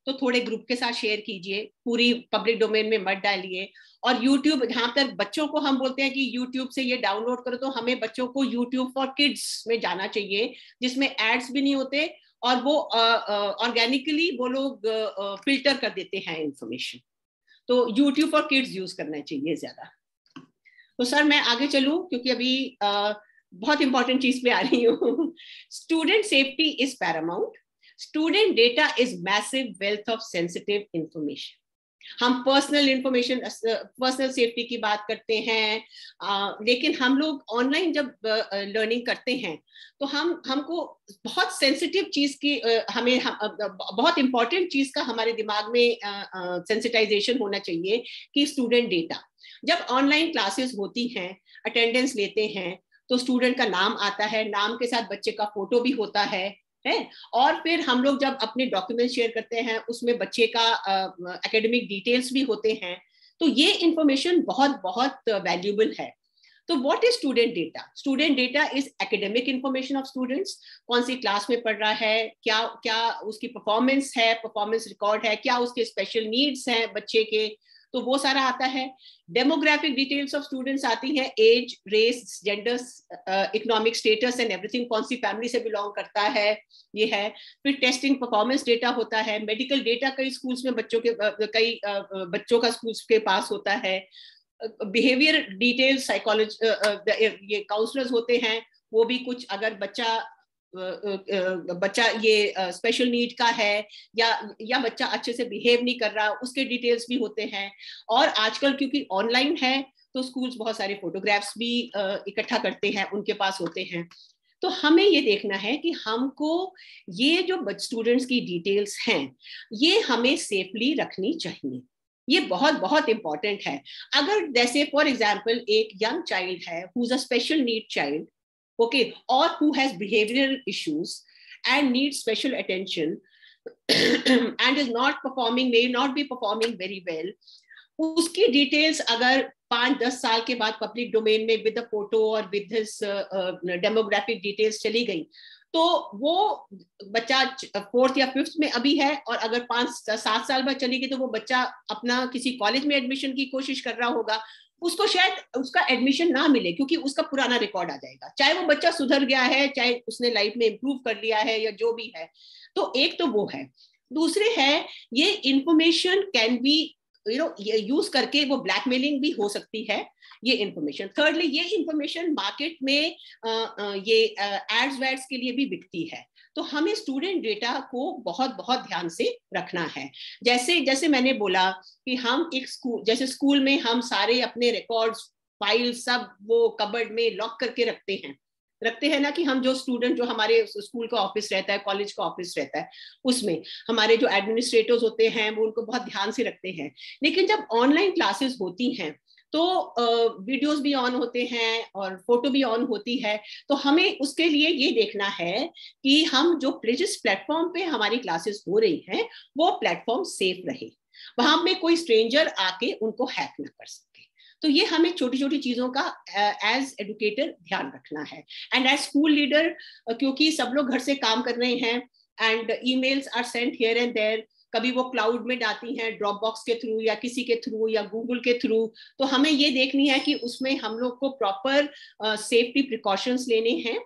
तो थोड़े ग्रुप के साथ शेयर कीजिए, पूरी पब्लिक डोमेन में मत डालिए। और यूट्यूब, जहाँ तक बच्चों को हम बोलते हैं कि यूट्यूब से ये डाउनलोड करो, तो हमें बच्चों को यूट्यूब फॉर किड्स में जाना चाहिए, जिसमें एड्स भी नहीं होते और वो ऑर्गेनिकली वो लोग फिल्टर कर देते हैं इंफॉर्मेशन। तो यूट्यूब फॉर किड्स यूज करना चाहिए ज्यादा। तो सर मैं आगे चलूं, क्योंकि अभी बहुत इंपॉर्टेंट चीज पे आ रही हूँ। Student safety is paramount, student data is massive wealth of sensitive information. हम पर्सनल इंफॉर्मेशन, पर्सनल सेफ्टी की बात करते हैं, लेकिन हम लोग ऑनलाइन जब लर्निंग करते हैं तो हमको बहुत सेंसिटिव चीज की बहुत इंपॉर्टेंट चीज का हमारे दिमाग में सेंसिटाइजेशन होना चाहिए कि स्टूडेंट डेटा। जब ऑनलाइन क्लासेस होती हैं, अटेंडेंस लेते हैं, तो स्टूडेंट का नाम आता है, नाम के साथ बच्चे का फोटो भी होता है, और फिर हम लोग जब अपने डॉक्यूमेंट शेयर करते हैं उसमें बच्चे का एकेडमिक डिटेल्स भी होते हैं। तो ये इंफॉर्मेशन बहुत बहुत वैल्यूएबल है। तो what is student data? Student data is academic information of students, कौन सी क्लास में पढ़ रहा है, क्या क्या उसकी परफॉर्मेंस है, परफॉर्मेंस रिकॉर्ड है, क्या उसके स्पेशल नीड्स हैं बच्चे के, तो वो सारा आता है। डेमोग्राफिक डिटेल्स ऑफ स्टूडेंट्स आती हैं, age, race, genders, economic status and everything, कौन सी फैमिली से बिलोंग करता है, ये है। फिर टेस्टिंग परफॉर्मेंस डेटा होता है, मेडिकल डेटा कई स्कूल्स में बच्चों का स्कूल्स के पास होता है। बिहेवियर डिटेल्स, साइकोलॉजी, ये काउंसलर्स होते हैं, वो भी कुछ अगर बच्चा ये स्पेशल नीड का है या बच्चा अच्छे से बिहेव नहीं कर रहा, उसके डिटेल्स भी होते हैं। और आजकल क्योंकि ऑनलाइन है तो स्कूल्स बहुत सारे फोटोग्राफ्स भी इकट्ठा करते हैं, उनके पास होते हैं। तो हमें ये देखना है कि हमको ये जो स्टूडेंट्स की डिटेल्स हैं ये हमें सेफली रखनी चाहिए। ये बहुत बहुत इंपॉर्टेंट है। अगर जैसे फॉर एग्जाम्पल एक यंग चाइल्ड है who is a special need child, okay, or who has behavioral issues and needs special attention and is not performing, may not be performing very well, उसकी डिटेल्स अगर 5-10 साल के बाद पब्लिक डोमेन में विद फोटो और विद हिज डेमोग्राफिक डिटेल्स चली गई, तो वो बच्चा 4th या 5th में अभी है, और अगर 5-7 साल बाद चली गई तो वो बच्चा अपना किसी कॉलेज में एडमिशन की कोशिश कर रहा होगा, उसको शायद उसका एडमिशन ना मिले क्योंकि उसका पुराना रिकॉर्ड आ जाएगा, चाहे वो बच्चा सुधर गया है, चाहे उसने लाइफ में इंप्रूव कर लिया है या जो भी है। तो एक तो वो है। दूसरे है, ये इंफॉर्मेशन कैन बी यूज करके वो ब्लैकमेलिंग भी हो सकती है ये इंफॉर्मेशन। थर्डली, ये इंफॉर्मेशन मार्केट में ये एड्स वैड्स के लिए भी बिकती है। तो हमें स्टूडेंट डेटा को बहुत बहुत ध्यान से रखना है। जैसे मैंने बोला कि हम एक स्कूल में हम सारे अपने रिकॉर्ड्स, फाइल सब वो कबर्ड में लॉक करके रखते हैं ना, कि हम जो स्टूडेंट, जो हमारे स्कूल का ऑफिस रहता है, कॉलेज का ऑफिस रहता है, उसमें हमारे जो एडमिनिस्ट्रेटर्स होते हैं वो उनको बहुत ध्यान से रखते हैं। लेकिन जब ऑनलाइन क्लासेस होती हैं तो वीडियोस भी ऑन होते हैं और फोटो भी ऑन होती है। तो हमें उसके लिए ये देखना है कि हम जो जिस प्लेटफॉर्म पे हमारी क्लासेस हो रही हैं वो प्लेटफॉर्म सेफ रहे, वहां में कोई स्ट्रेंजर आके उनको हैक ना कर सके। तो ये हमें छोटी छोटी चीजों का एज एडुकेटर ध्यान रखना है। एंड एज स्कूल लीडर, क्योंकि सब लोग घर से काम कर रहे हैं and emails are sent here and there, कभी वो क्लाउड में जाती हैं ड्रॉप बॉक्स के थ्रू या किसी के थ्रू या गूगल के थ्रू, तो हमें ये देखनी है कि उसमें हम लोग को प्रॉपर सेफ्टी प्रिकॉशंस लेने हैं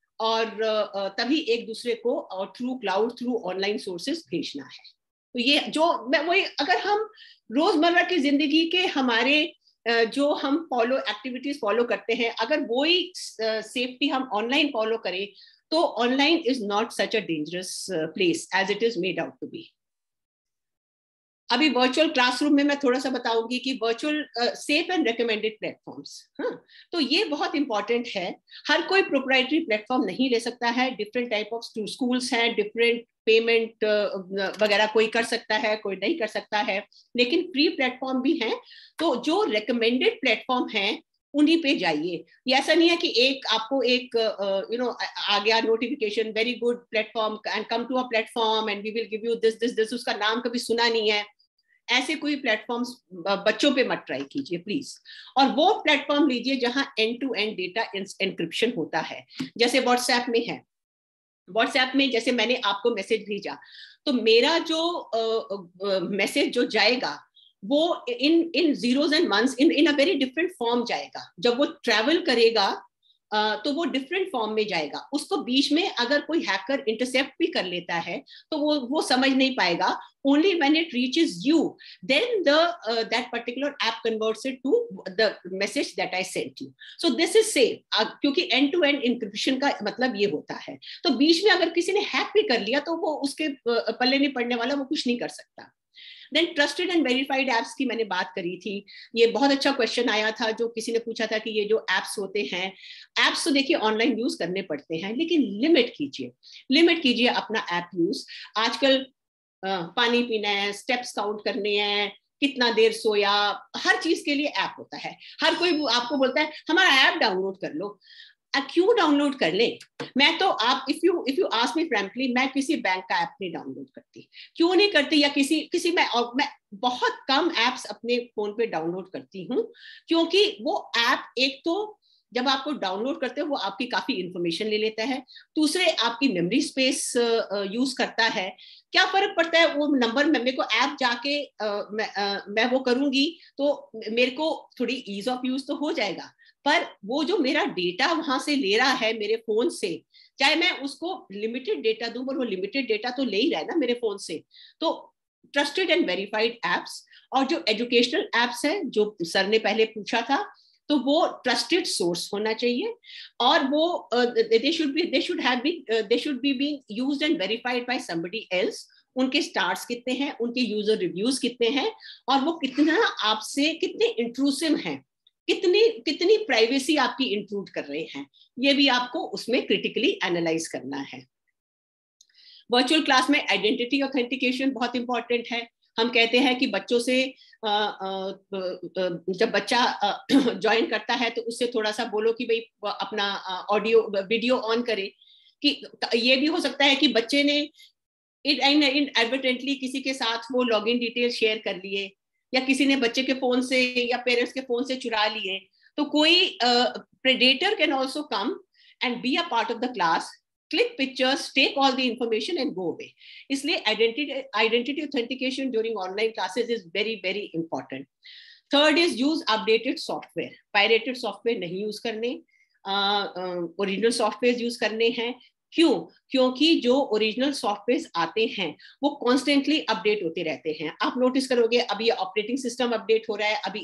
और तभी एक दूसरे को through cloud, through online sources भेजना है। तो ये जो वही, अगर हम रोजमर्रा की जिंदगी के हमारे जो हम एक्टिविटीज फॉलो करते हैं, अगर वही सेफ्टी हम ऑनलाइन फॉलो करें तो online is not such a dangerous place as it is made out to be. अभी वर्चुअल क्लासरूम में मैं थोड़ा सा बताऊंगी कि virtual safe and recommended platforms, तो ये बहुत इंपॉर्टेंट है। हर कोई प्रोप्राइटरी प्लेटफॉर्म नहीं ले सकता है, डिफरेंट टाइप ऑफ स्कूल्स हैं, डिफरेंट पेमेंट वगैरह कोई कर सकता है, कोई नहीं कर सकता है, लेकिन फ्री प्लेटफॉर्म भी हैं। तो जो रिकमेंडेड प्लेटफॉर्म हैं उन्हीं पे जाइए। ये ऐसा नहीं है कि आपको एक आ गया notification, very good platform and come to a platform and we will give you this, उसका नाम कभी सुना नहीं है। ऐसे कोई प्लेटफॉर्म्स बच्चों पे मत ट्राई कीजिए प्लीज। और वो प्लेटफॉर्म लीजिए जहां end to end data encryption होता है, जैसे व्हाट्सएप में है। व्हाट्सएप में जैसे मैंने आपको मैसेज भेजा, तो मेरा जो मैसेज जो जाएगा वो in zeros and ones in a very different form जाएगा। जब वो ट्रैवल करेगा तो वो डिफरेंट फॉर्म में जाएगा। उसको बीच में अगर कोई हैकर इंटरसेप्ट भी कर लेता है तो वो समझ नहीं पाएगा। only when it reaches you, then that particular app converts it to the message that I sent you. So this is safe, क्योंकि end to end encryption का मतलब ये होता है। तो बीच में अगर किसी ने हैक भी कर लिया तो वो उसके पल्ले नहीं पड़ने वाला, वो कुछ नहीं कर सकता। Then trusted and verified apps की मैंने बात करी थी। ये बहुत अच्छा क्वेश्चन आया था, जो किसी ने पूछा था कि ये जो एप्स होते हैं, एप्स तो देखिए ऑनलाइन यूज करने पड़ते हैं, लेकिन लिमिट कीजिए अपना ऐप यूज। आजकल पानी पीना है, स्टेप्स काउंट करने हैं, कितना देर सोया, हर चीज के लिए ऐप होता है। हर कोई आपको बोलता है हमारा ऐप डाउनलोड कर लो। क्यों डाउनलोड कर ले? मैं तो आप if you ask me frankly, मैं किसी बैंक का ऐप नहीं डाउनलोड करती। क्यों नहीं करती? या किसी मैं बहुत कम एप्स अपने फोन पे डाउनलोड करती हूँ, क्योंकि वो ऐप एक तो जब आपको डाउनलोड करते हो वो आपकी काफी इंफॉर्मेशन ले लेता है, दूसरे आपकी मेमोरी स्पेस यूज करता है। क्या फर्क पड़ता है वो नंबर में? मेरे को ऐप जाके मैं वो करूंगी तो मेरे को थोड़ी ईज ऑफ यूज तो हो जाएगा, पर वो जो मेरा डेटा वहां से ले रहा है मेरे फोन से, चाहे मैं उसको लिमिटेड डेटा दूं, पर वो लिमिटेड डेटा तो ले ही रहा है ना मेरे फोन से। तो ट्रस्टेड एंड वेरीफाइड एप्स, और जो एजुकेशनल एप्स है जो सर ने पहले पूछा था, तो वो ट्रस्टेड सोर्स होना चाहिए, और वो they should be being used and verified by somebody else। उनके स्टार्स कितने हैं, उनके यूजर रिव्यूज कितने हैं, और वो कितना आपसे कितने इंट्रूसिव हैं, कितनी प्राइवेसी आपकी इंट्रूड कर रहे हैं, ये भी आपको उसमें क्रिटिकली एनालाइज करना है। वर्चुअल क्लास में आइडेंटिटी ऑथेंटिकेशन बहुत इंपॉर्टेंट है। हम कहते हैं कि बच्चों से जब बच्चा ज्वाइन करता है तो उससे थोड़ा सा बोलो कि भाई अपना ऑडियो वीडियो ऑन करे, कि ये भी हो सकता है कि बच्चे ने इनएडवर्टेंटली किसी के साथ वो लॉगिन डिटेल शेयर कर लिए, या किसी ने बच्चे के फोन से या पेरेंट्स के फोन से चुरा लिए। तो कोई predator can also come and be a part of the class, click pictures, take all the information and go away. इसलिए identity authentication during online classes is very very important. Third is use updated software. Pirated software नहीं use करने, original software use करने हैं। क्यों? क्योंकि जो ओरिजिनल सॉफ्टवेयर आते हैं वो कॉन्स्टेंटली अपडेट होते रहते हैं। आप नोटिस करोगे अभी ये ऑपरेटिंग सिस्टम अपडेट हो रहा है, अभी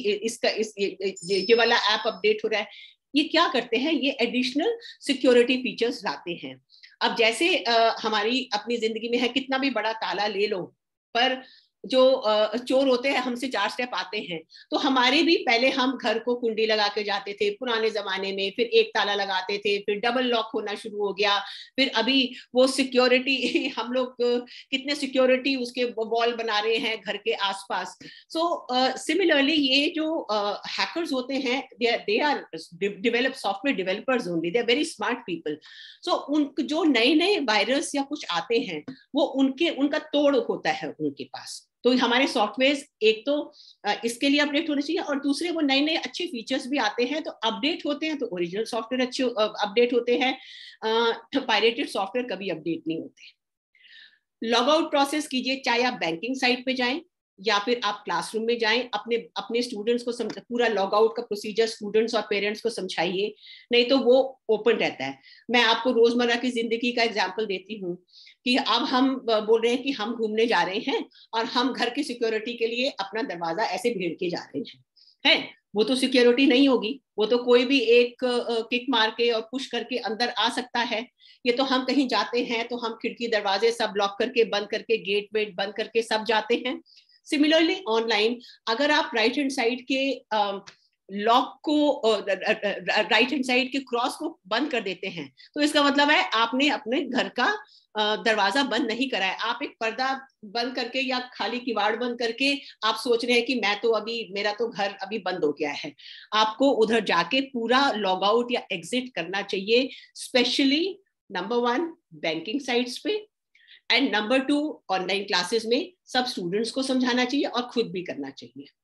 ये वाला ऐप अपडेट हो रहा है। ये क्या करते हैं? ये एडिशनल सिक्योरिटी फीचर्स लाते हैं। अब जैसे हमारी अपनी जिंदगी में है, कितना भी बड़ा ताला ले लो, पर जो चोर होते हैं हमसे 4 स्टेप आते हैं। तो हमारे भी पहले हम घर को कुंडी लगा के जाते थे पुराने जमाने में, फिर एक ताला लगाते थे, फिर डबल लॉक होना शुरू हो गया, फिर अभी वो सिक्योरिटी हम लोग कितने सिक्योरिटी उसके वॉल बना रहे हैं घर के आसपास। सो सिमिलरली ये जो हैकर्स होते हैं, they are develop software developers only, they are very smart people. So उन जो नए वायरस या कुछ आते हैं वो उनका तोड़ होता है उनके पास। तो हमारे सॉफ्टवेयर एक तो इसके लिए अपडेट होने चाहिए, और दूसरे वो नए अच्छे फीचर्स भी आते हैं तो अपडेट होते हैं। तो ओरिजिनल सॉफ्टवेयर अच्छे अपडेट होते हैं, पायरेटेड सॉफ्टवेयर कभी अपडेट नहीं होते। लॉग आउट प्रोसेस कीजिए, चाहे आप बैंकिंग साइट पे जाएं या फिर आप क्लासरूम में जाएं, अपने स्टूडेंट्स को पूरा लॉग आउट का प्रोसीजर स्टूडेंट्स और पेरेंट्स को समझाइए, नहीं तो वो ओपन रहता है। मैं आपको रोजमर्रा की जिंदगी का एग्जांपल देती हूँ कि अब हम बोल रहे हैं कि हम घूमने जा रहे हैं और हम घर की सिक्योरिटी के लिए अपना दरवाजा ऐसे भेड़ के जा रहे हैं। वो तो सिक्योरिटी नहीं होगी, वो तो कोई भी एक किक मार के और पुश करके अंदर आ सकता है। ये तो हम कहीं जाते हैं तो हम खिड़की दरवाजे सब लॉक करके बंद करके गेट वेट बंद करके सब जाते हैं। सिमिलरली ऑनलाइन अगर आप राइट हैंड साइड के लॉक को राइट हैंड साइड के क्रॉस को बंद कर देते हैं तो इसका मतलब है आपने अपने घर का दरवाजा बंद नहीं करा है। आप एक पर्दा बंद करके या खाली किवाड़ बंद करके आप सोच रहे हैं कि मैं तो अभी मेरा तो घर अभी बंद हो गया है। आपको उधर जाके पूरा लॉग आउट या एग्जिट करना चाहिए, स्पेशली नंबर 1 बैंकिंग साइट्स पे एंड नंबर 2 ऑनलाइन क्लासेस में सब स्टूडेंट्स को समझाना चाहिए और खुद भी करना चाहिए।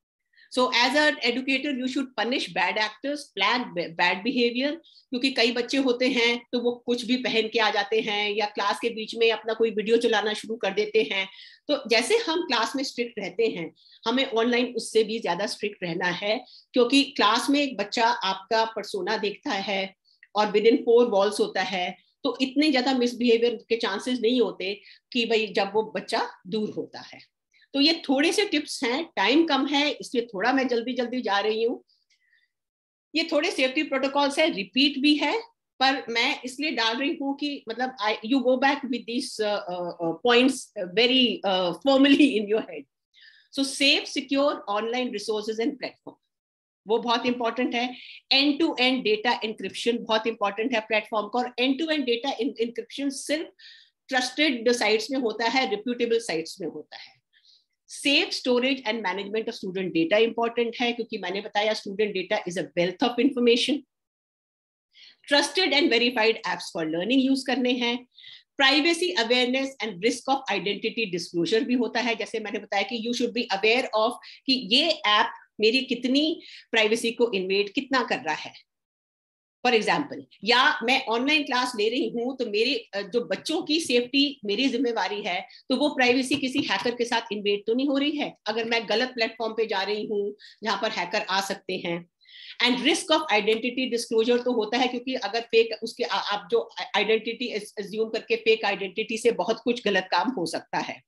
So as an educator, you should punish bad actors, plan bad behavior, क्योंकि कई बच्चे होते हैं तो वो कुछ भी पहन के आ जाते हैं या क्लास के बीच में अपना कोई वीडियो चलाना शुरू कर देते हैं। तो जैसे हम क्लास में स्ट्रिक्ट रहते हैं, हमें ऑनलाइन उससे भी ज्यादा स्ट्रिक्ट रहना है, क्योंकि क्लास में एक बच्चा आपका पर्सोना देखता है और विद इन 4 वॉल्स होता है, तो इतने ज्यादा मिसबिहेवियर के चांसेस नहीं होते कि भाई जब वो बच्चा दूर होता है। तो ये थोड़े से टिप्स हैं, टाइम कम है इसलिए थोड़ा मैं जल्दी जल्दी जा रही हूँ। ये थोड़े सेफ्टी प्रोटोकॉल्स है, रिपीट भी है, पर मैं इसलिए डाल रही हूँ कि मतलब you go back with this points very formally in your head. So safe secure online resources and platform, वो बहुत इंपॉर्टेंट है। End to end data encryption बहुत इंपॉर्टेंट है प्लेटफॉर्म का, और end to end data encryption सिर्फ ट्रस्टेड साइट्स में होता है, रिप्यूटेबल साइट्स में होता है। Safe storage and management of student data important है, क्योंकि मैंने बताया student data is a wealth of information. Trusted and verified apps for learning use करने हैं। Privacy awareness and risk of identity disclosure भी होता है, जैसे मैंने बताया कि you should be aware of कि ये ऐप मेरी कितनी प्राइवेसी को इन्वेड कितना कर रहा है। फॉर एग्जाम्पल, या मैं ऑनलाइन क्लास ले रही हूँ तो मेरे जो बच्चों की सेफ्टी मेरी जिम्मेवारी है, तो वो प्राइवेसी किसी हैकर के साथ इन्वेड तो नहीं हो रही है अगर मैं गलत प्लेटफॉर्म पे जा रही हूँ जहां पर हैकर आ सकते हैं। And risk of identity disclosure तो होता है, क्योंकि अगर फेक उसके आप जो आइडेंटिटी एज्यूम करके फेक आइडेंटिटी से बहुत कुछ गलत काम हो सकता है।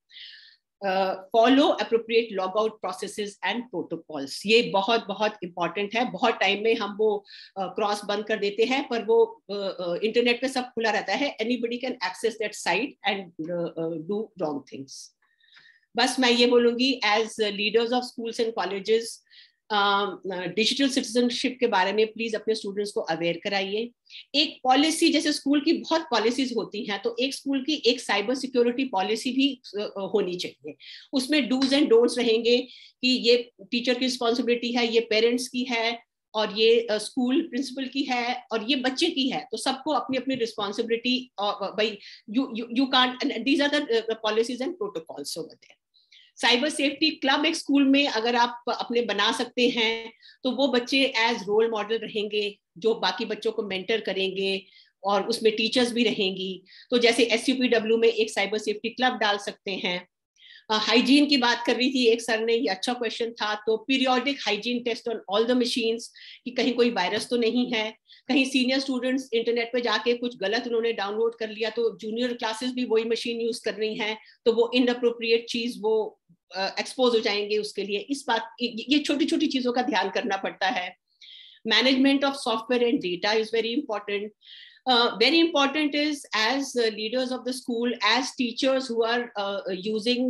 Follow appropriate log out processes and protocols, ये बहुत बहुत इंपॉर्टेंट है। बहुत टाइम में हम वो क्रॉस बंद कर देते हैं, पर वो इंटरनेट पे सब खुला रहता है, anybody can access that site and do wrong things. बस मैं ये बोलूंगी as leaders of schools and colleges, digital citizenship के बारे में प्लीज अपने स्टूडेंट्स को अवेयर कराइए। एक पॉलिसी, जैसे स्कूल की बहुत पॉलिसीज होती हैं, तो एक स्कूल की एक साइबर सिक्योरिटी पॉलिसी भी होनी चाहिए। उसमें डूज एंड डोंट्स रहेंगे कि ये टीचर की रिस्पॉन्सिबिलिटी है, ये पेरेंट्स की है, और ये स्कूल प्रिंसिपल की है, और ये बच्चे की है। तो सबको अपनी अपनी रिस्पॉन्सिबिलिटी, भाई you can't, these are the policies and protocols over there. Cyber safety club एक स्कूल में अगर आप अपने बना सकते हैं, तो वो बच्चे एज रोल मॉडल रहेंगे जो बाकी बच्चों को मेंटर करेंगे, और उसमें टीचर्स भी रहेंगी। तो जैसे SUPW में एक साइबर सेफ्टी क्लब डाल सकते हैं। हाइजीन की बात कर रही थी एक सर ने, ये अच्छा क्वेश्चन था। तो periodic hygiene test on all the machines, कि कहीं कोई वायरस तो नहीं है। कहीं सीनियर स्टूडेंट्स इंटरनेट पे जाके कुछ गलत उन्होंने डाउनलोड कर लिया, तो जूनियर क्लासेस भी वही मशीन यूज कर रही हैं, तो वो इनअप्रोप्रिएट चीज वो एक्सपोज हो जाएंगे उसके लिए। इस बात, ये छोटी छोटी चीजों का ध्यान करना पड़ता है। Management of software and data is very important. Very important is, as leaders of the school, as teachers who are using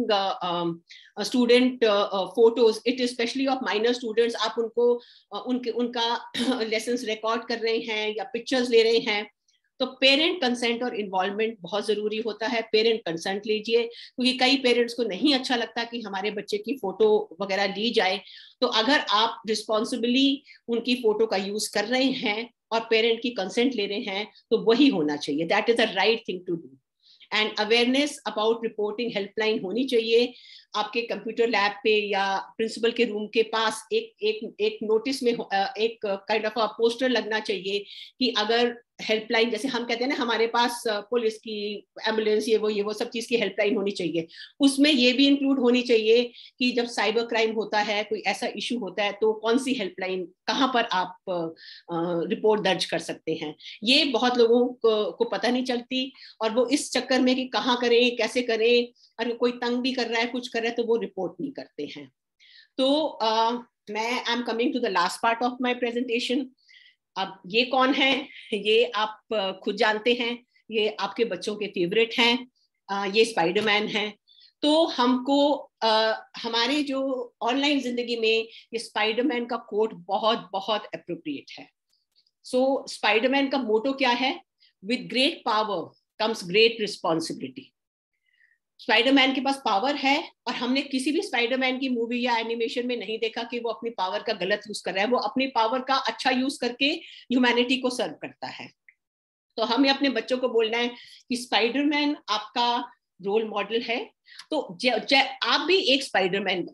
student photos, it is especially of minor students, आप उनको उनका lessons record कर रहे हैं या pictures ले रहे हैं, तो पेरेंट कंसेंट और इन्वॉल्वमेंट बहुत जरूरी होता है। पेरेंट कंसेंट लीजिए, क्योंकि कई पेरेंट्स को नहीं अच्छा लगता कि हमारे बच्चे की फोटो वगैरह ली जाए। तो अगर आप रिस्पॉन्सिबली उनकी फोटो का यूज कर रहे हैं और पेरेंट की कंसेंट ले रहे हैं, तो वही होना चाहिए, that is the right thing to do. And awareness about reporting helpline होनी चाहिए। आपके कंप्यूटर लैब पे या प्रिंसिपल के रूम के पास एक नोटिस में एक काइंड ऑफ पोस्टर लगना चाहिए कि अगर हेल्पलाइन, जैसे हम कहते हैं ना, हमारे पास पुलिस की, एम्बुलेंस, ये वो सब चीज की हेल्पलाइन होनी चाहिए। उसमें ये भी इंक्लूड होनी चाहिए कि जब साइबर क्राइम होता है, कोई ऐसा इशू होता है, तो कौन सी हेल्पलाइन, कहाँ पर आप रिपोर्ट दर्ज कर सकते हैं। ये बहुत लोगों को पता नहीं चलती, और वो इस चक्कर में कि कहाँ करें, कैसे करें, अगर कोई तंग भी कर रहा है, कुछ कर रहा है, तो वो रिपोर्ट नहीं करते हैं। तो मैं I am coming to the last part of my presentation. अब ये कौन है, ये आप खुद जानते हैं, ये आपके बच्चों के फेवरेट हैं, ये स्पाइडरमैन है। तो हमको हमारे जो ऑनलाइन जिंदगी में ये स्पाइडरमैन का कोट बहुत बहुत अप्रोप्रिएट है। सो स्पाइडरमैन का मोटो क्या है? With great power comes great responsibility. Spiderman के पास पावर है, और हमने किसी भी स्पाइडरमैन की मूवी या एनिमेशन में नहीं देखा कि वो अपनी पावर का गलत यूज कर रहा है। वो अपनी पावर का अच्छा यूज करके ह्यूमैनिटी को सर्व करता है। तो हमें अपने बच्चों को बोलना है कि स्पाइडरमैन आपका रोल मॉडल है, तो आप भी एक स्पाइडरमैन बनो।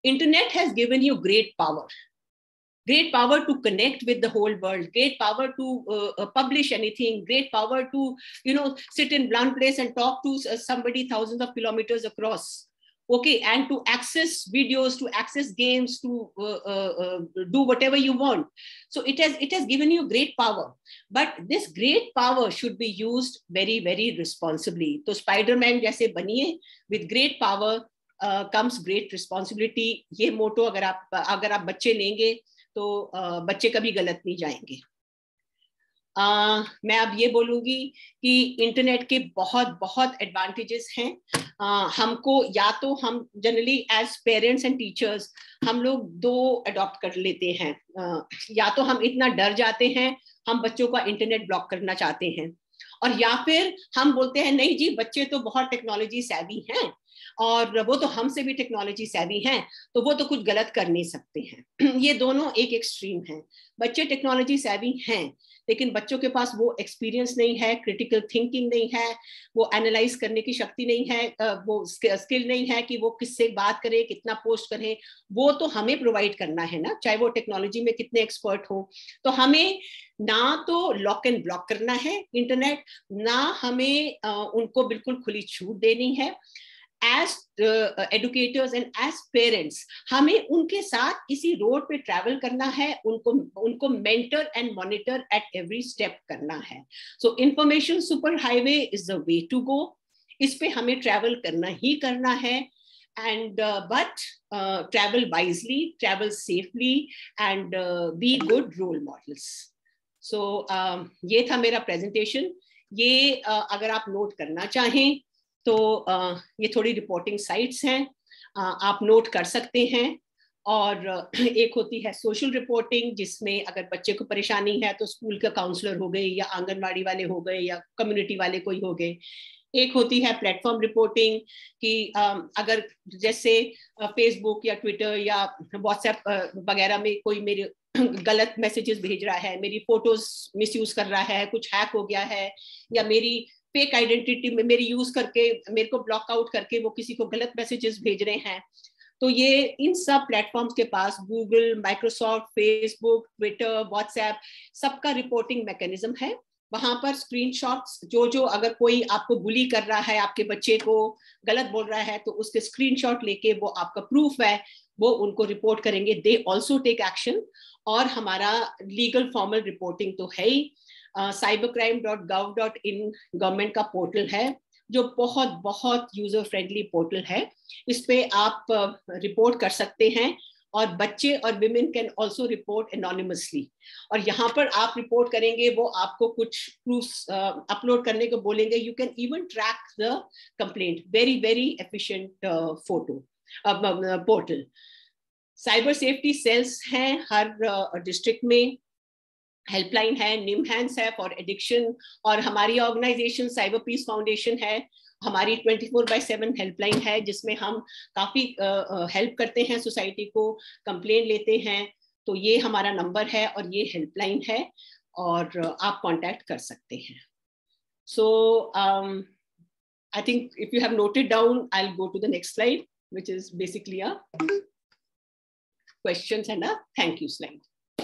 Internet has given you great power to connect with the whole world, great power to publish anything, great power to, sit in one place and talk to somebody thousands of kilometers across. Okay, and to access videos, to access games, to do whatever you want. So it has given you great power, but this great power should be used very, very responsibly. So Spider-Man जैसे बनिए, with great power comes great responsibility. ये मोटो अगर आप बच्चे लेंगे तो बच्चे कभी गलत नहीं जाएंगे। मैं अब ये बोलूंगी कि इंटरनेट के बहुत बहुत एडवांटेजेस हैं। हमको या तो हम generally as parents and teachers हम लोग दो अडॉप्ट कर लेते हैं। या तो हम इतना डर जाते हैं, हम बच्चों का इंटरनेट ब्लॉक करना चाहते हैं, और या फिर हम बोलते हैं नहीं जी बच्चे तो बहुत टेक्नोलॉजी सेवी हैं और वो तो हमसे भी टेक्नोलॉजी सेवी हैं, तो वो तो कुछ गलत कर नहीं सकते हैं। ये दोनों एक एक्सट्रीम है। बच्चे टेक्नोलॉजी सेवी हैं, लेकिन बच्चों के पास वो एक्सपीरियंस नहीं है, क्रिटिकल थिंकिंग नहीं है, वो एनालाइज करने की शक्ति नहीं है, वो स्किल नहीं है कि वो किससे बात करें, कितना पोस्ट करें। वो तो हमें प्रोवाइड करना है ना, चाहे वो टेक्नोलॉजी में कितने एक्सपर्ट हो। तो हमें ना तो लॉक एंड ब्लॉक करना है इंटरनेट, ना हमें उनको बिल्कुल खुली छूट देनी है। As educators and as parents, हमें उनके साथ इसी रोड पे ट्रैवल करना है, उनको mentor and monitor at every step करना है। So information super highway is the way to go. इस पे हमें ट्रैवल करना ही करना है, and but travel wisely, travel safely, and be good role models. So ये था मेरा प्रेजेंटेशन। ये अगर आप नोट करना चाहें तो ये थोड़ी रिपोर्टिंग साइट्स हैं, आप नोट कर सकते हैं। और एक होती है सोशल रिपोर्टिंग, जिसमें अगर बच्चे को परेशानी है तो स्कूल का काउंसलर हो गए या आंगनवाड़ी वाले हो गए या कम्युनिटी वाले कोई हो गए। एक होती है प्लेटफॉर्म रिपोर्टिंग कि अगर जैसे फेसबुक या ट्विटर या व्हाट्सएप वगैरह में कोई मेरे गलत मैसेजेस भेज रहा है, मेरी फोटोज मिसयूज कर रहा है, कुछ हैक हो गया है, या मेरी फेक आइडेंटिटी में मेरी यूज करके मेरे को ब्लॉक आउट करके वो किसी को गलत मैसेजेस भेज रहे हैं, तो ये इन सब प्लेटफॉर्म्स के पास Google, Microsoft, Facebook, Twitter, WhatsApp, सबका रिपोर्टिंग मैकेनिज्म है। वहां पर स्क्रीनशॉट्स, जो अगर कोई आपको बुली कर रहा है, आपके बच्चे को गलत बोल रहा है, तो उसके स्क्रीनशॉट लेके वो आपका प्रूफ है, वो उनको रिपोर्ट करेंगे। They also take action. और हमारा लीगल फॉर्मल रिपोर्टिंग तो है ही। cybercrime.gov.in गवर्नमेंट का पोर्टल है, जो बहुत बहुत यूजर फ्रेंडली पोर्टल है। इस पे आप रिपोर्ट कर सकते हैं, और बच्चे और women can also report anonymously. और यहाँ पर आप रिपोर्ट करेंगे, वो आपको कुछ प्रूफ्स अपलोड करने को बोलेंगे। You can even track the complaint. Very very efficient portal. Cyber safety cells हैं हर डिस्ट्रिक्ट में। हेल्पलाइन है, निमहैंस है फॉर एडिक्शन, और हमारी ऑर्गेनाइजेशन साइबर पीस फाउंडेशन है। हमारी 24/7 हेल्पलाइन है, जिसमें हम काफी हेल्प करते हैं सोसाइटी को, कंप्लेन लेते हैं। तो ये हमारा नंबर है और ये हेल्पलाइन है, और आप कांटेक्ट कर सकते हैं। So I think if you have noted down, I will go to the next slide, which is basically a questions and a thank you slide.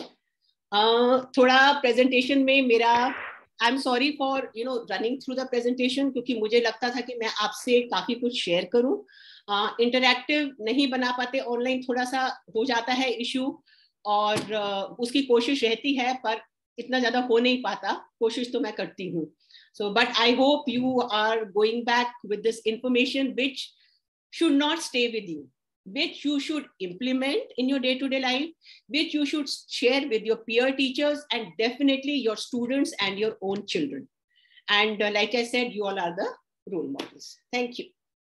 थोड़ा प्रेजेंटेशन में मेरा, I am sorry for running through the presentation, क्योंकि मुझे लगता था कि मैं आपसे काफी कुछ शेयर करूं। इंटरैक्टिव नहीं बना पाते, ऑनलाइन थोड़ा सा हो जाता है इशू, और उसकी कोशिश रहती है, पर इतना ज्यादा हो नहीं पाता। कोशिश तो मैं करती हूँ। So but I hope you are going back with this information which should not stay with you, which you should implement in your day-to-day life, which you should share with your peer teachers and definitely your students and your own children. And like I said, you all are the role models. Thank you.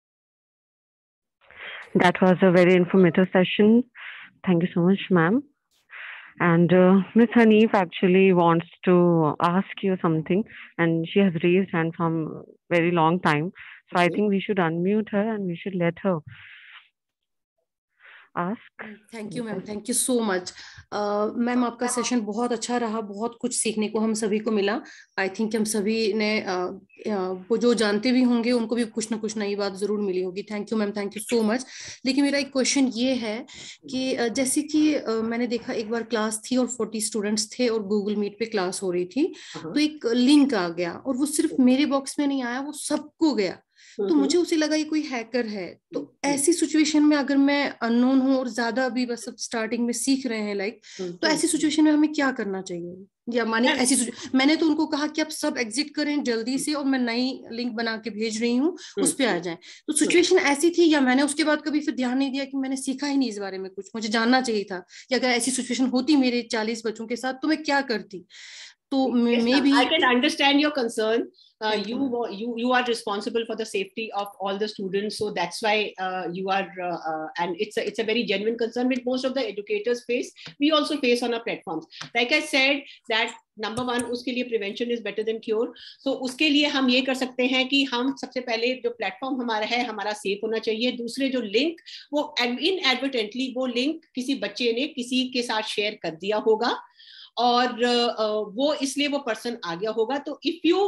That was a very informative session. Thank you so much, ma'am. And Ms. Hanif actually wants to ask you something, and she has raised hand from very long time. So I think we should unmute her and we should let her ask. Thank you, ma'am. Thank you so much. Ma'am आपका सेशन बहुत अच्छा रहा, बहुत कुछ सीखने को हम सभी को मिला। आई थिंक हम सभी ने वो जो जानते भी होंगे उनको भी कुछ ना कुछ नई बात जरूर मिली होगी। Thank you ma'am, thank you so much. लेकिन मेरा एक क्वेश्चन ये है कि जैसे कि मैंने देखा एक बार क्लास थी और 40 स्टूडेंट्स थे और गूगल मीट पे क्लास हो रही थी, तो एक लिंक आ गया और वो सिर्फ मेरे बॉक्स में नहीं आया, वो सबको गया। तो मुझे उसे लगा ये कोई हैकर है। तो ऐसी सिचुएशन में अगर मैं अननोन हूँ और ज्यादा अभी बस अब स्टार्टिंग में सीख रहे हैं लाइक, तो ऐसी सिचुएशन में हमें क्या करना चाहिए? या माने मैंने तो उनको कहा कि आप सब एग्जिट करें जल्दी से और मैं नई लिंक बना के भेज रही हूँ, उस पे आ जाएं। तो सिचुएशन ऐसी थी, या मैंने उसके बाद कभी फिर ध्यान नहीं दिया कि मैंने सीखा ही नहीं इस बारे में कुछ, मुझे जानना चाहिए था कि अगर ऐसी सिचुएशन होती मेरे 40 बच्चों के साथ तो मैं क्या करती? तो maybe I can understand your concern. You are responsible for the safety of all the students, so that's why you are and it's a very genuine concern which most of the educators face. We also face on our platforms. Like I said that number one, उसके लिए prevention is better than cure. So उसके लिए हम ये कर सकते हैं कि हम सबसे पहले जो प्लेटफॉर्म हमारा है हमारा सेफ होना चाहिए। दूसरे जो लिंक वो इनएडवर्टेंटली वो लिंक किसी बच्चे ने किसी के साथ शेयर कर दिया होगा और वो इसलिए वो पर्सन आ गया होगा। तो if you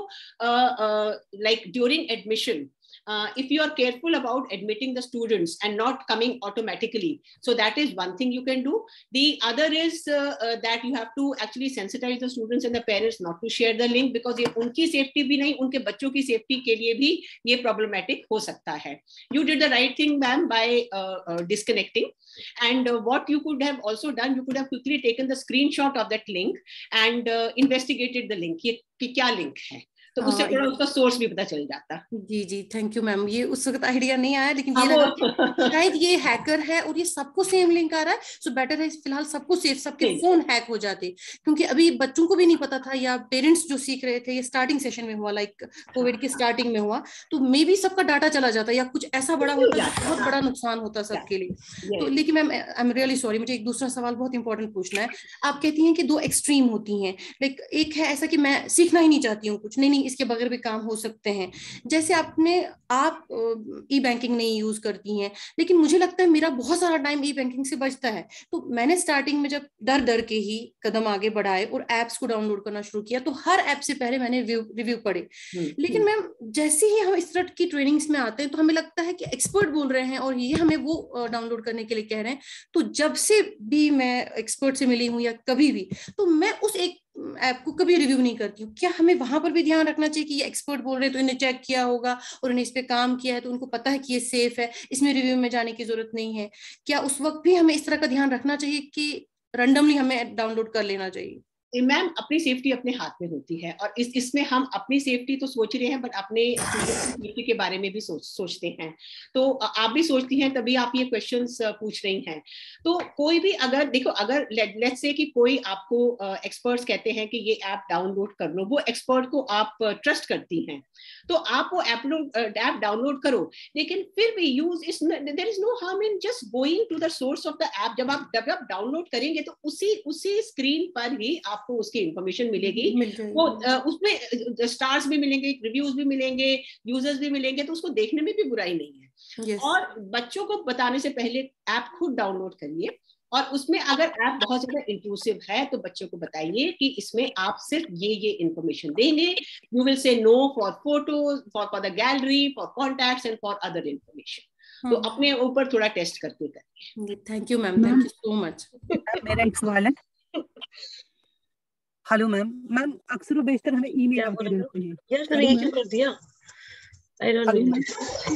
like during admission, if you are careful about admitting the students and not coming automatically, so that is one thing you can do. The other is that you have to actually sensitize the students and the parents not to share the link, because ये उनकी सेफ्टी भी नहीं, उनके बच्चों की सेफ्टी के लिए भी ये problematic हो सकता है। You did the right thing, ma'am, by disconnecting. And what you could have also done, you could have quickly taken the screenshot of that link and investigated the link, ये कि क्या लिंक है, तो उससे थोड़ा उसका सोर्स भी पता चल जाता। जी जी, थैंक यू मैम। ये उस वक्त आइडिया नहीं आया, लेकिन ये लगा शायद ये हैकर है और ये सबको सेम लिंक आ रहा है, सो बेटर है फिलहाल सबको सेफ, सबके फोन हैक हो जाते, क्योंकि अभी बच्चों को भी नहीं पता था या पेरेंट्स जो सीख रहे थे, ये स्टार्टिंग सेशन में हुआ, लाइक कोविड की स्टार्टिंग में हुआ, तो मे बी सबका डाटा चला जाता या कुछ ऐसा बड़ा होता, बहुत बड़ा नुकसान होता सबके लिए। तो लेकिन ma'am I am really sorry, मुझे एक दूसरा सवाल बहुत इंपॉर्टेंट पूछना है। आप कहती हैं कि दो एक्सट्रीम होती हैं, लाइक एक है ऐसा कि मैं सीखना ही नहीं चाहती हूँ कुछ, नहीं इसके बगैर भी काम हो सकते हैं, जैसे आप ई बैंकिंग नहीं यूज करती हैं, लेकिन मुझे लगता है मेरा बहुत सारा टाइम ई बैंकिंग से बचता है। तो मैंने स्टार्टिंग में जब डर के ही कदम आगे बढ़ाए और एप्स को डाउनलोड करना शुरू किया, तो हर ऐप से पहले मैंने रिव्यू पढ़े। लेकिन मैम जैसे ही हम इस तरह की ट्रेनिंग्स में आते हैं तो हमें लगता है कि एक्सपर्ट बोल रहे हैं और ये हमें वो डाउनलोड करने के लिए कह रहे हैं। तो जब से भी मैं एक्सपर्ट से मिली हूँ या कभी भी, तो मैं उस एक ऐप को कभी रिव्यू नहीं करती हूँ। क्या हमें वहां पर भी ध्यान रखना चाहिए कि ये एक्सपर्ट बोल रहे हैं तो इन्हें चेक किया होगा और इन्हें इस पे काम किया है, तो उनको पता है कि ये सेफ है, इसमें रिव्यू में जाने की जरूरत नहीं है? क्या उस वक्त भी हमें इस तरह का ध्यान रखना चाहिए कि रैंडमली हमें डाउनलोड कर लेना चाहिए? मैम अपनी सेफ्टी अपने हाथ में होती है, और इसमें हम अपनी सेफ्टी तो सोच रहे हैं बट अपने सेफ्टी के बारे में भी सोचते हैं। तो आप भी सोचती हैं तभी आप ये क्वेश्चंस पूछ रही हैं। तो कोई भी अगर देखो, अगर लेट्स से कि कोई आपको एक्सपर्ट्स कहते हैं कि ये ऐप डाउनलोड कर लो, वो एक्सपर्ट को आप ट्रस्ट करती हैं, तो आप वो ऐप डाउनलोड करो, लेकिन फिर भी there is no harm in just going to the source of the app. जब आप डाउनलोड करेंगे तो उसी स्क्रीन पर ही आपको उसकी इंफॉर्मेशन मिलेगी, वो उसमें स्टार्स भी मिलेंगे, रिव्यूज भी मिलेंगे, यूजर्स भी मिलेंगे, तो उसको देखने में भी बुराई नहीं है। yes. और बच्चों को बताने से पहले ऐप खुद डाउनलोड करिए, और उसमें अगर ऐप बहुत ज्यादा इंक्लूसिव है तो बच्चों को बताइए कि इसमें आप सिर्फ ये इंफॉर्मेशन देंगे। You will say no for photos, for the gallery, for contacts and for other information. तो अपने ऊपर थोड़ा टेस्ट करके करिए। Thank you ma'am, thank you so much. मेरा एक सवाल है। हेलो मैम अक्सर और बेशतर हमें ईमेल आती रहती है। यार मैंने ये क्यों कर दिया? I don't know.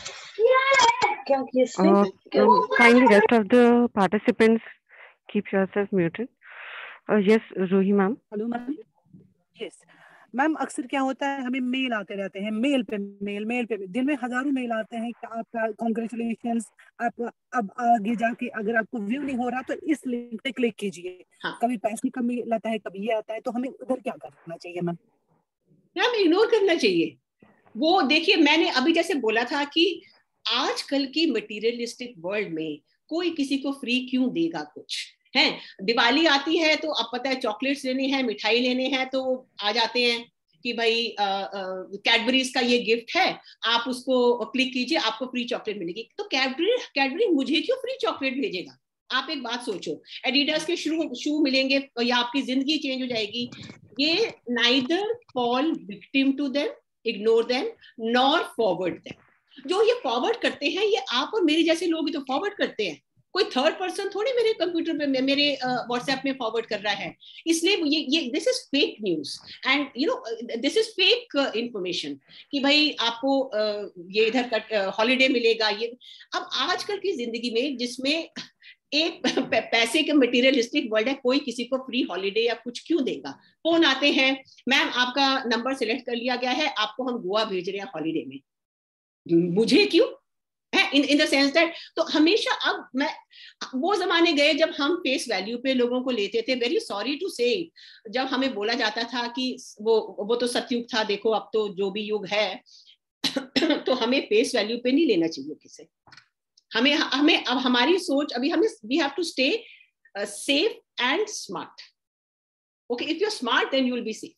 Kindly rest of the participants keep yourself muted. Yes, Ruhi ma'am. Hello ma'am. Yes ma'am, अक्सर क्या होता है हमें मेल आते रहते हैं, मेल पे दिन में हजारों मेल आते हैं कि आपका कांग्रेचुलेशंस, आप अब आगे जाके अगर आपको व्यू नहीं हो रहा तो इस लिंक पे क्लिक कीजिए। कभी पैसे का मेल आता है, कभी ये आता है, तो हमें उधर क्या करना चाहिए मैम? इग्नोर करना चाहिए। वो देखिए, मैंने अभी जैसे बोला था कि आजकल की मटेरियलिस्टिक वर्ल्ड में कोई किसी को फ्री क्यों देगा कुछ है। दिवाली आती है तो अब पता है चॉकलेट्स लेने हैं, मिठाई लेने हैं, तो आ जाते हैं कि भाई कैडबरीज का ये गिफ्ट है, आप उसको क्लिक कीजिए, आपको फ्री चॉकलेट मिलेगी। तो कैडबरी मुझे क्यों फ्री चॉकलेट भेजेगा? आप एक बात सोचो, एडिडास के शू मिलेंगे या आपकी जिंदगी चेंज हो जाएगी। ये neither fall victim to them, ignore them, nor forward them. जो ये फॉरवर्ड करते हैं ये आप और मेरे जैसे लोग ही तो फॉरवर्ड करते हैं, कोई थर्ड पर्सन थोड़ी मेरे कंप्यूटर पे, मेरे व्हाट्सएप में फॉरवर्ड कर रहा है। इसलिए ये this is fake news and you know this is fake information कि भाई आपको ये इधर हॉलीडे मिलेगा। ये अब आजकल की जिंदगी में जिसमें एक पैसे के मटेरियलिस्टिक वर्ल्ड है, कोई किसी को फ्री हॉलीडे या कुछ क्यों देगा। फोन आते हैं, मैम आपका नंबर सिलेक्ट कर लिया गया है, आपको हम गोवा भेज रहे हैं हॉलीडे में, मुझे क्यों है, इन द सेंस दैट। तो हमेशा अब मैं वो जमाने गए जब हम फेस वैल्यू पे लोगों को लेते थे। वेरी सॉरी टू से, जब हमें बोला जाता था कि वो तो सतयुग था, देखो अब तो जो भी युग है तो हमें फेस वैल्यू पे नहीं लेना चाहिए किसे। हमें अब हमारी सोच अभी हमें we have to stay safe and smart. Okay, if you are smart then you will be safe.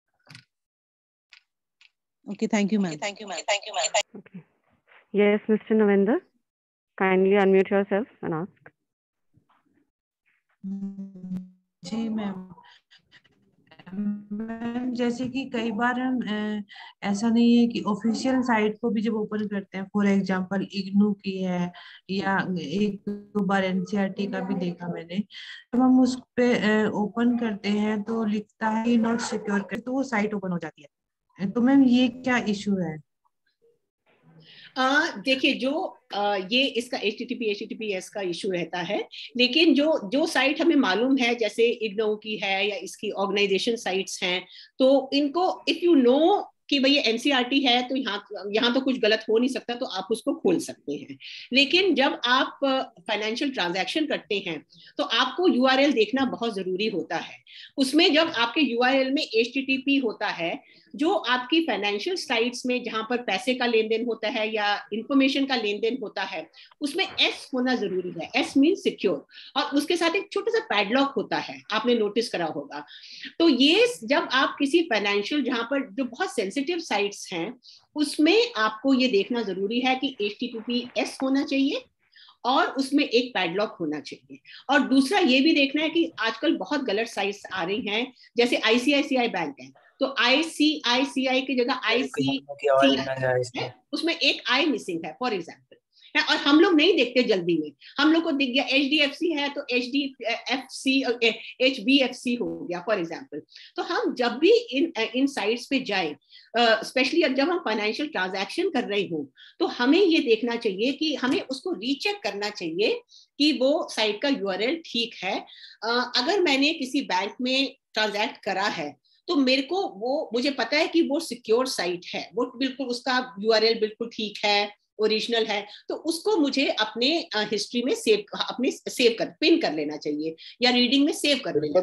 Okay, thank you, ma'am. Thank you, ma'am. Okay. Yes, Mr. Navinder, kindly unmute yourself and ask. जी मैम, जैसे कि कई बार हम ऐसा नहीं है कि ऑफिशियल साइट को भी जब ओपन करते हैं, फॉर एग्जांपल इग्नू की है या एक दो बार एनसीईआरटी का भी देखा मैंने, जब हम उस पे ओपन करते हैं तो लिखता है नॉट सिक्योर कर, तो वो साइट ओपन हो जाती है। तो मैम ये क्या इशू है? देखिए जो ये इसका HTTPS का इशू रहता है, लेकिन जो साइट हमें मालूम है जैसे इग्नो की है या इसकी ऑर्गेनाइजेशन साइट्स हैं, तो इनको इफ यू नो कि भाई ये एनसीईआरटी है तो यहाँ तो कुछ गलत हो नहीं सकता, तो आप उसको खोल सकते हैं। लेकिन जब आप फाइनेंशियल ट्रांजैक्शन करते हैं तो आपको यूआरएल देखना बहुत जरूरी होता है। उसमें जब आपके यूआरएल में HTTP होता है, जो आपकी फाइनेंशियल साइट्स में जहां पर पैसे का लेन देन होता है या इंफॉर्मेशन का लेन देन होता है, उसमें S होना जरूरी है। S मीन सिक्योर, और उसके साथ एक छोटा सा पैडलॉक होता है, आपने नोटिस करा होगा। तो ये जब आप किसी फाइनेंशियल जहां पर जो बहुत सेंसिटिव साइट्स हैं उसमें आपको ये देखना जरूरी है कि HTTPS होना चाहिए और उसमें एक पैडलॉक होना चाहिए। और दूसरा ये भी देखना है कि आजकल बहुत गलत साइट्स आ रही हैं, जैसे ICICI बैंक है तो ICICI की जगह ICICI है, उसमें एक I मिसिंग है फॉर एग्जाम्पल, और हम लोग नहीं देखते जल्दी में, हम लोग को दिख गया HDFC है तो HBFC हो गया फॉर एग्जाम्पल। तो हम जब भी इन साइट्स पे जाएं, स्पेशली जब हम फाइनेंशियल ट्रांजैक्शन कर रहे हो, तो हमें ये देखना चाहिए कि हमें उसको रीचेक करना चाहिए कि वो साइट का URL ठीक है। अगर मैंने किसी बैंक में ट्रांजैक्ट करा है तो मेरे को मुझे पता है कि वो सिक्योर साइट है, वो बिल्कुल उसका URL बिल्कुल ठीक है, ओरिजिनल है, तो उसको मुझे अपने हिस्ट्री में सेव कर पिन कर लेना चाहिए या रीडिंग में सेव कर लेना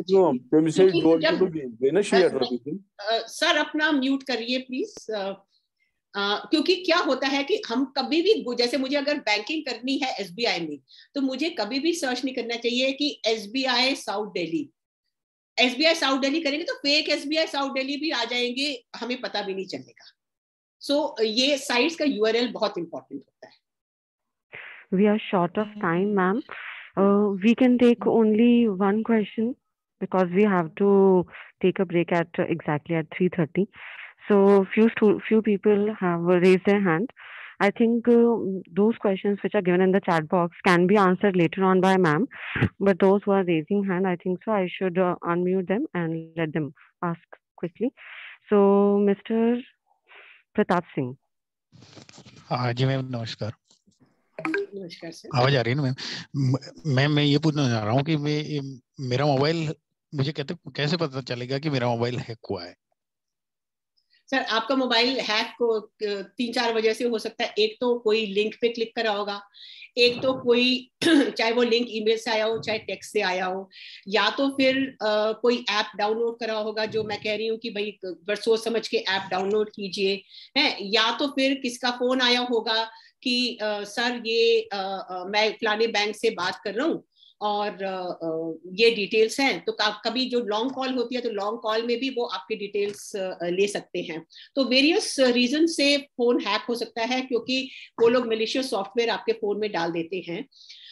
चाहिए। सर अपना म्यूट करिए प्लीज। क्योंकि क्या होता है कि हम कभी भी, जैसे मुझे अगर बैंकिंग करनी है SBI में, तो मुझे कभी भी सर्च नहीं करना चाहिए कि SBI south Delhi, SBI south Delhi करेंगे तो फेक SBI साउथ दिल्ली भी आ जाएंगे, हमें पता भी नहीं चलेगा। So ये साइट्स का URL बहुत इंपॉर्टेंट होता है। We are short of time, ma'am. We can take only one question because we have to take a break at exactly at 3:30. So few people have raised their hand. I think those questions which are given in the chat box can be answered later on by ma'am. But those who are raising hand, I think so I should unmute them and let them ask quickly. So Mr. Pratap Singh. हाँ जी मैम, नमस्कार। नमस्कार सर। आवाज आ रही है ना मैम? मैं ये पूछना चाह रहा हूँ कि मेरा मोबाइल, मुझे कैसे पता चलेगा कि मेरा मोबाइल हैक हुआ है? सर आपका मोबाइल हैक को 3-4 वजह से हो सकता है। एक तो कोई लिंक पे क्लिक करा होगा, एक तो कोई चाहे वो लिंक ईमेल से आया हो चाहे टेक्स्ट से आया हो, या तो फिर कोई ऐप डाउनलोड करा होगा, जो मैं कह रही हूँ कि भाई सोच समझ के ऐप डाउनलोड कीजिए, है, या तो फिर किसका फोन आया होगा कि सर ये मैं फलाने बैंक से बात कर रहा हूँ और ये डिटेल्स हैं। तो कभी जो लॉन्ग कॉल होती है तो लॉन्ग कॉल में भी वो आपके डिटेल्स ले सकते हैं। तो वेरियस रीजन से फोन हैक हो सकता है, क्योंकि वो लोग मैलिशियस सॉफ्टवेयर आपके फोन में डाल देते हैं।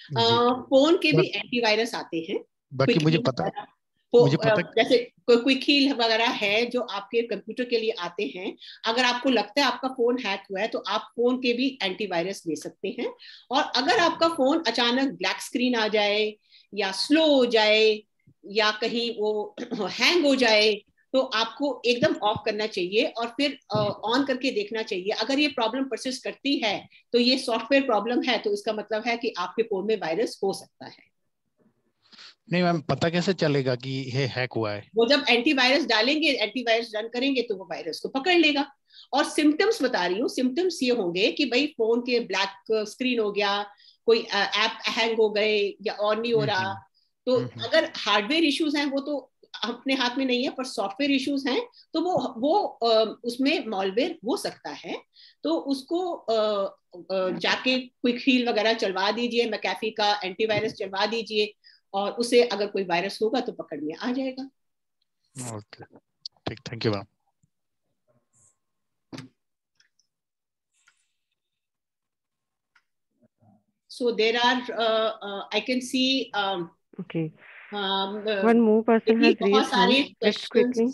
फोन के भी एंटीवायरस आते हैं। बाकी मुझे पता जैसे कोई कील वगैरह है जो आपके कंप्यूटर के लिए आते हैं, अगर आपको लगता है आपका फोन हैक हुआ है तो आप फोन के भी एंटीवायरस ले सकते हैं। और अगर आपका फोन अचानक ब्लैक स्क्रीन आ जाए या स्लो हो जाए या कहीं वो हैंग हो जाए तो आपको एकदम ऑफ करना चाहिए और फिर ऑन करके देखना चाहिए। अगर ये प्रॉब्लम परसिस्ट करती है तो ये सॉफ्टवेयर प्रॉब्लम है, तो इसका मतलब है कि आपके फोन में वायरस हो सकता है। नहीं मैम, पता कैसे चलेगा कि ये हैक हुआ है? वो जब एंटीवायरस डालेंगे, एंटीवायरस रन करेंगे तो वो वायरस को पकड़ लेगा। और सिम्टम्स बता रही हूँ, सिम्टम्स ये होंगे कि भाई फोन के ब्लैक स्क्रीन हो गया, कोई ऐप हैंग हो गए या ऑन नहीं हो रहा। तो अगर हार्डवेयर इश्यूज हैं वो तो अपने हाथ में नहीं है, पर सॉफ्टवेयर इश्यूज हैं तो वो उसमें मॉलवेयर हो सकता है। तो उसको जाके क्विक हील वगैरह चलवा दीजिए, मैकेफी का एंटीवायरस चलवा दीजिए और उसे अगर कोई वायरस होगा तो पकड़ में आ जाएगा। ओके, ठीक, thank you ma'am. So there are I can see okay. One more person has raised hand. Let's quickly.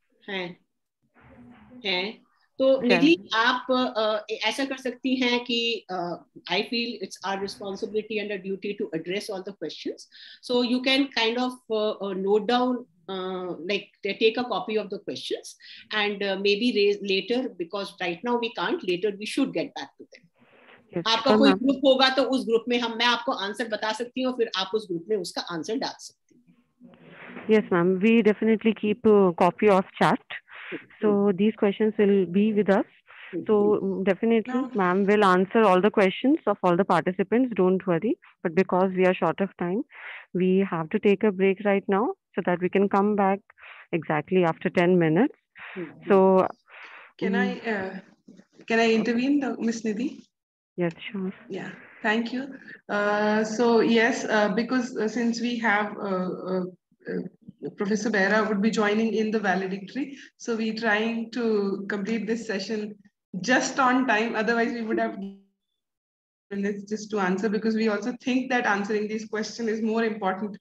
हैं तो निधि आप ऐसा कर सकती हैं कि I feel it's our responsibility and a duty to address all the questions. So you can kind of note down, like take a copy of the questions and maybe raise later, because right now we can't. Later we should get back to them. Yes, आपका कोई ग्रुप होगा तो उस ग्रुप में मैं आपको आंसर बता सकती हूँ, फिर आप उस ग्रुप में उसका आंसर डाल सकती हैं। Yes ma'am, we definitely keep a copy of chat. So these questions will be with us. So definitely ma'am will answer all the questions of all the participants, don't worry. But because we are short of time, we have to take a break right now so that we can come back exactly after 10 minutes. So can I intervene, Ms. Nidhi? Yes, sure. Yeah, thank you. So yes, because since we have Professor Behra would be joining in the valedictory, so we're trying to complete this session just on time. Otherwise, we would have minutes just to answer, because we also think that answering these questions is more important,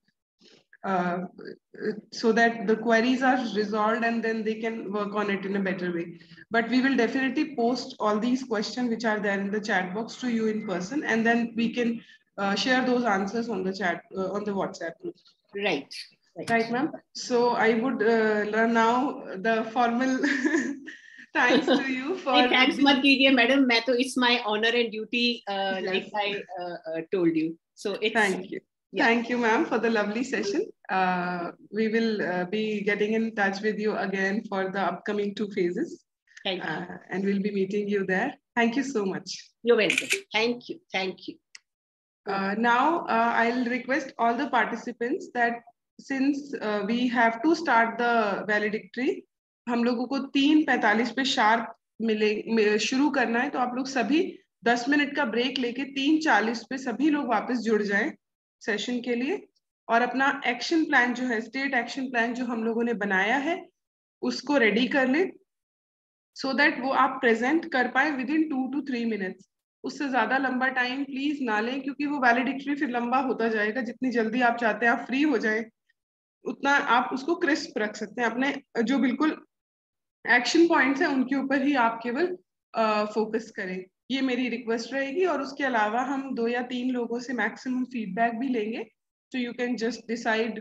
so that the queries are resolved and then they can work on it in a better way. But we will definitely post all these questions which are there in the chat box to you in person, and then we can share those answers on the chat, on the WhatsApp group. Right, ma'am. So I would now the formal thanks to you for. Thanks मत कीजिए मैडम, मैं तो it's my honor and duty, like I told you. So it's. Thank you. Yeah. Thank you, ma'am, for the lovely session. We will be getting in touch with you again for the upcoming 2 phases. Thank you. And we'll be meeting you there. Thank you so much. You're welcome. Thank you. Thank you. Now, I'll request all the participants that since we have to start the valedictory, हम लोगों को 3:45 पे शार्प शुरू करना है, तो आप लोग सभी 10 मिनट का ब्रेक लेके 3:40 पे सभी लोग वापस जुड़ जाएं सेशन के लिए, और अपना एक्शन प्लान जो है, स्टेट एक्शन प्लान जो हम लोगों ने बनाया है, उसको रेडी कर लें, सो दैट वो आप प्रेजेंट कर पाए विद इन 2 to 3 मिनट्स। उससे ज्यादा लंबा टाइम प्लीज ना लें, क्योंकि वो वैलिडिक्टरी फिर लंबा होता जाएगा। जितनी जल्दी आप चाहते हैं आप फ्री हो जाए, उतना आप उसको क्रिस्प रख सकते हैं। अपने जो बिल्कुल एक्शन पॉइंट्स हैं उनके ऊपर ही आप केवल फोकस करें, ये मेरी रिक्वेस्ट रहेगी। और उसके अलावा हम 2 या 3 लोगों से मैक्सिमम फीडबैक भी लेंगे, so you can just decide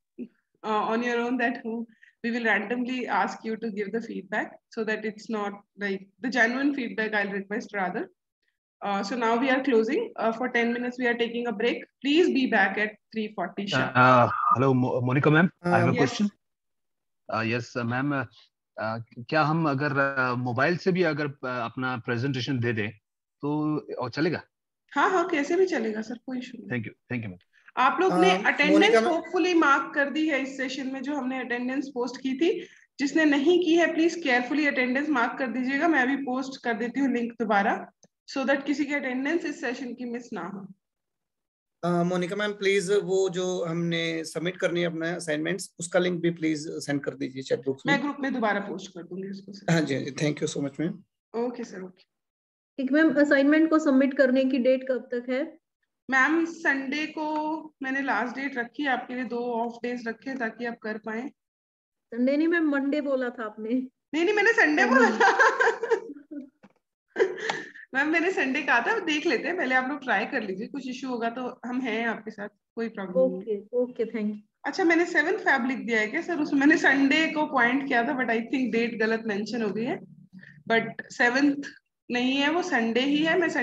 on your own that who we will randomly ask you to give the feedback, so that it's not like the genuine feedback, I'll request rather. So now we are closing for 10 minutes. We are taking a break. Please be back at 3:40 sharp. Hello Monica ma'am, I have a yes. question. Yes ma'am, क्या हम अगर मोबाइल से भी अगर अपना प्रेजेंटेशन दे दें तो चलेगा? हाँ, कैसे भी चलेगा सर, कोई इशू नहीं। Thank you ma'am. आप लोग ने अटेंडेंस होपफुली मार्क कर दी है इस सेशन में, जो हमने अटेंडेंस पोस्ट की थी। जिसने नहीं की है प्लीज केयरफुली अटेंडेंस मार्क कर दीजिएगा। मैं भी पोस्ट कर देती हूँ लिंक दोबारा, सो दैट किसी की अटेंडेंस इस सेशन की मिस ना हो। मोनिका मैम प्लीज वो जो हमने सबमिट करनी है अपना असाइनमेंट्स, उसका लिंक भी प्लीज सेंड कर दीजिए चैट बॉक्स में। मैं ग्रुप में दोबारा पोस्ट कर दूंगी उसको सर। हाँ जी, thank you so much ma'am. Okay sir, okay. ठीक मैम, असाइनमेंट को सबमिट करने की डेट कब तक है? मैम संडे को मैंने लास्ट डेट रखी है आपके लिए, 2 ऑफ डेज रखे ताकि आप कर पाए। संडे नहीं मैम, मंडे बोला था आपने। नहीं मैंने संडे बोला था। मैम मैंने संडे कहा था, देख लेते हैं पहले, आप लोग ट्राई कर लीजिए, कुछ इशू होगा तो हम हैं आपके साथ, कोई प्रॉब्लम नहीं। Okay thank you. अच्छा मैंने 7 फेब लिख दिया है क्या सर? उसमें मैंने संडे को पॉइंट किया था बट आई थिंक डेट गलत मेंशन हो गई है, बट 7th नहीं है, वो संडे ही है। मैं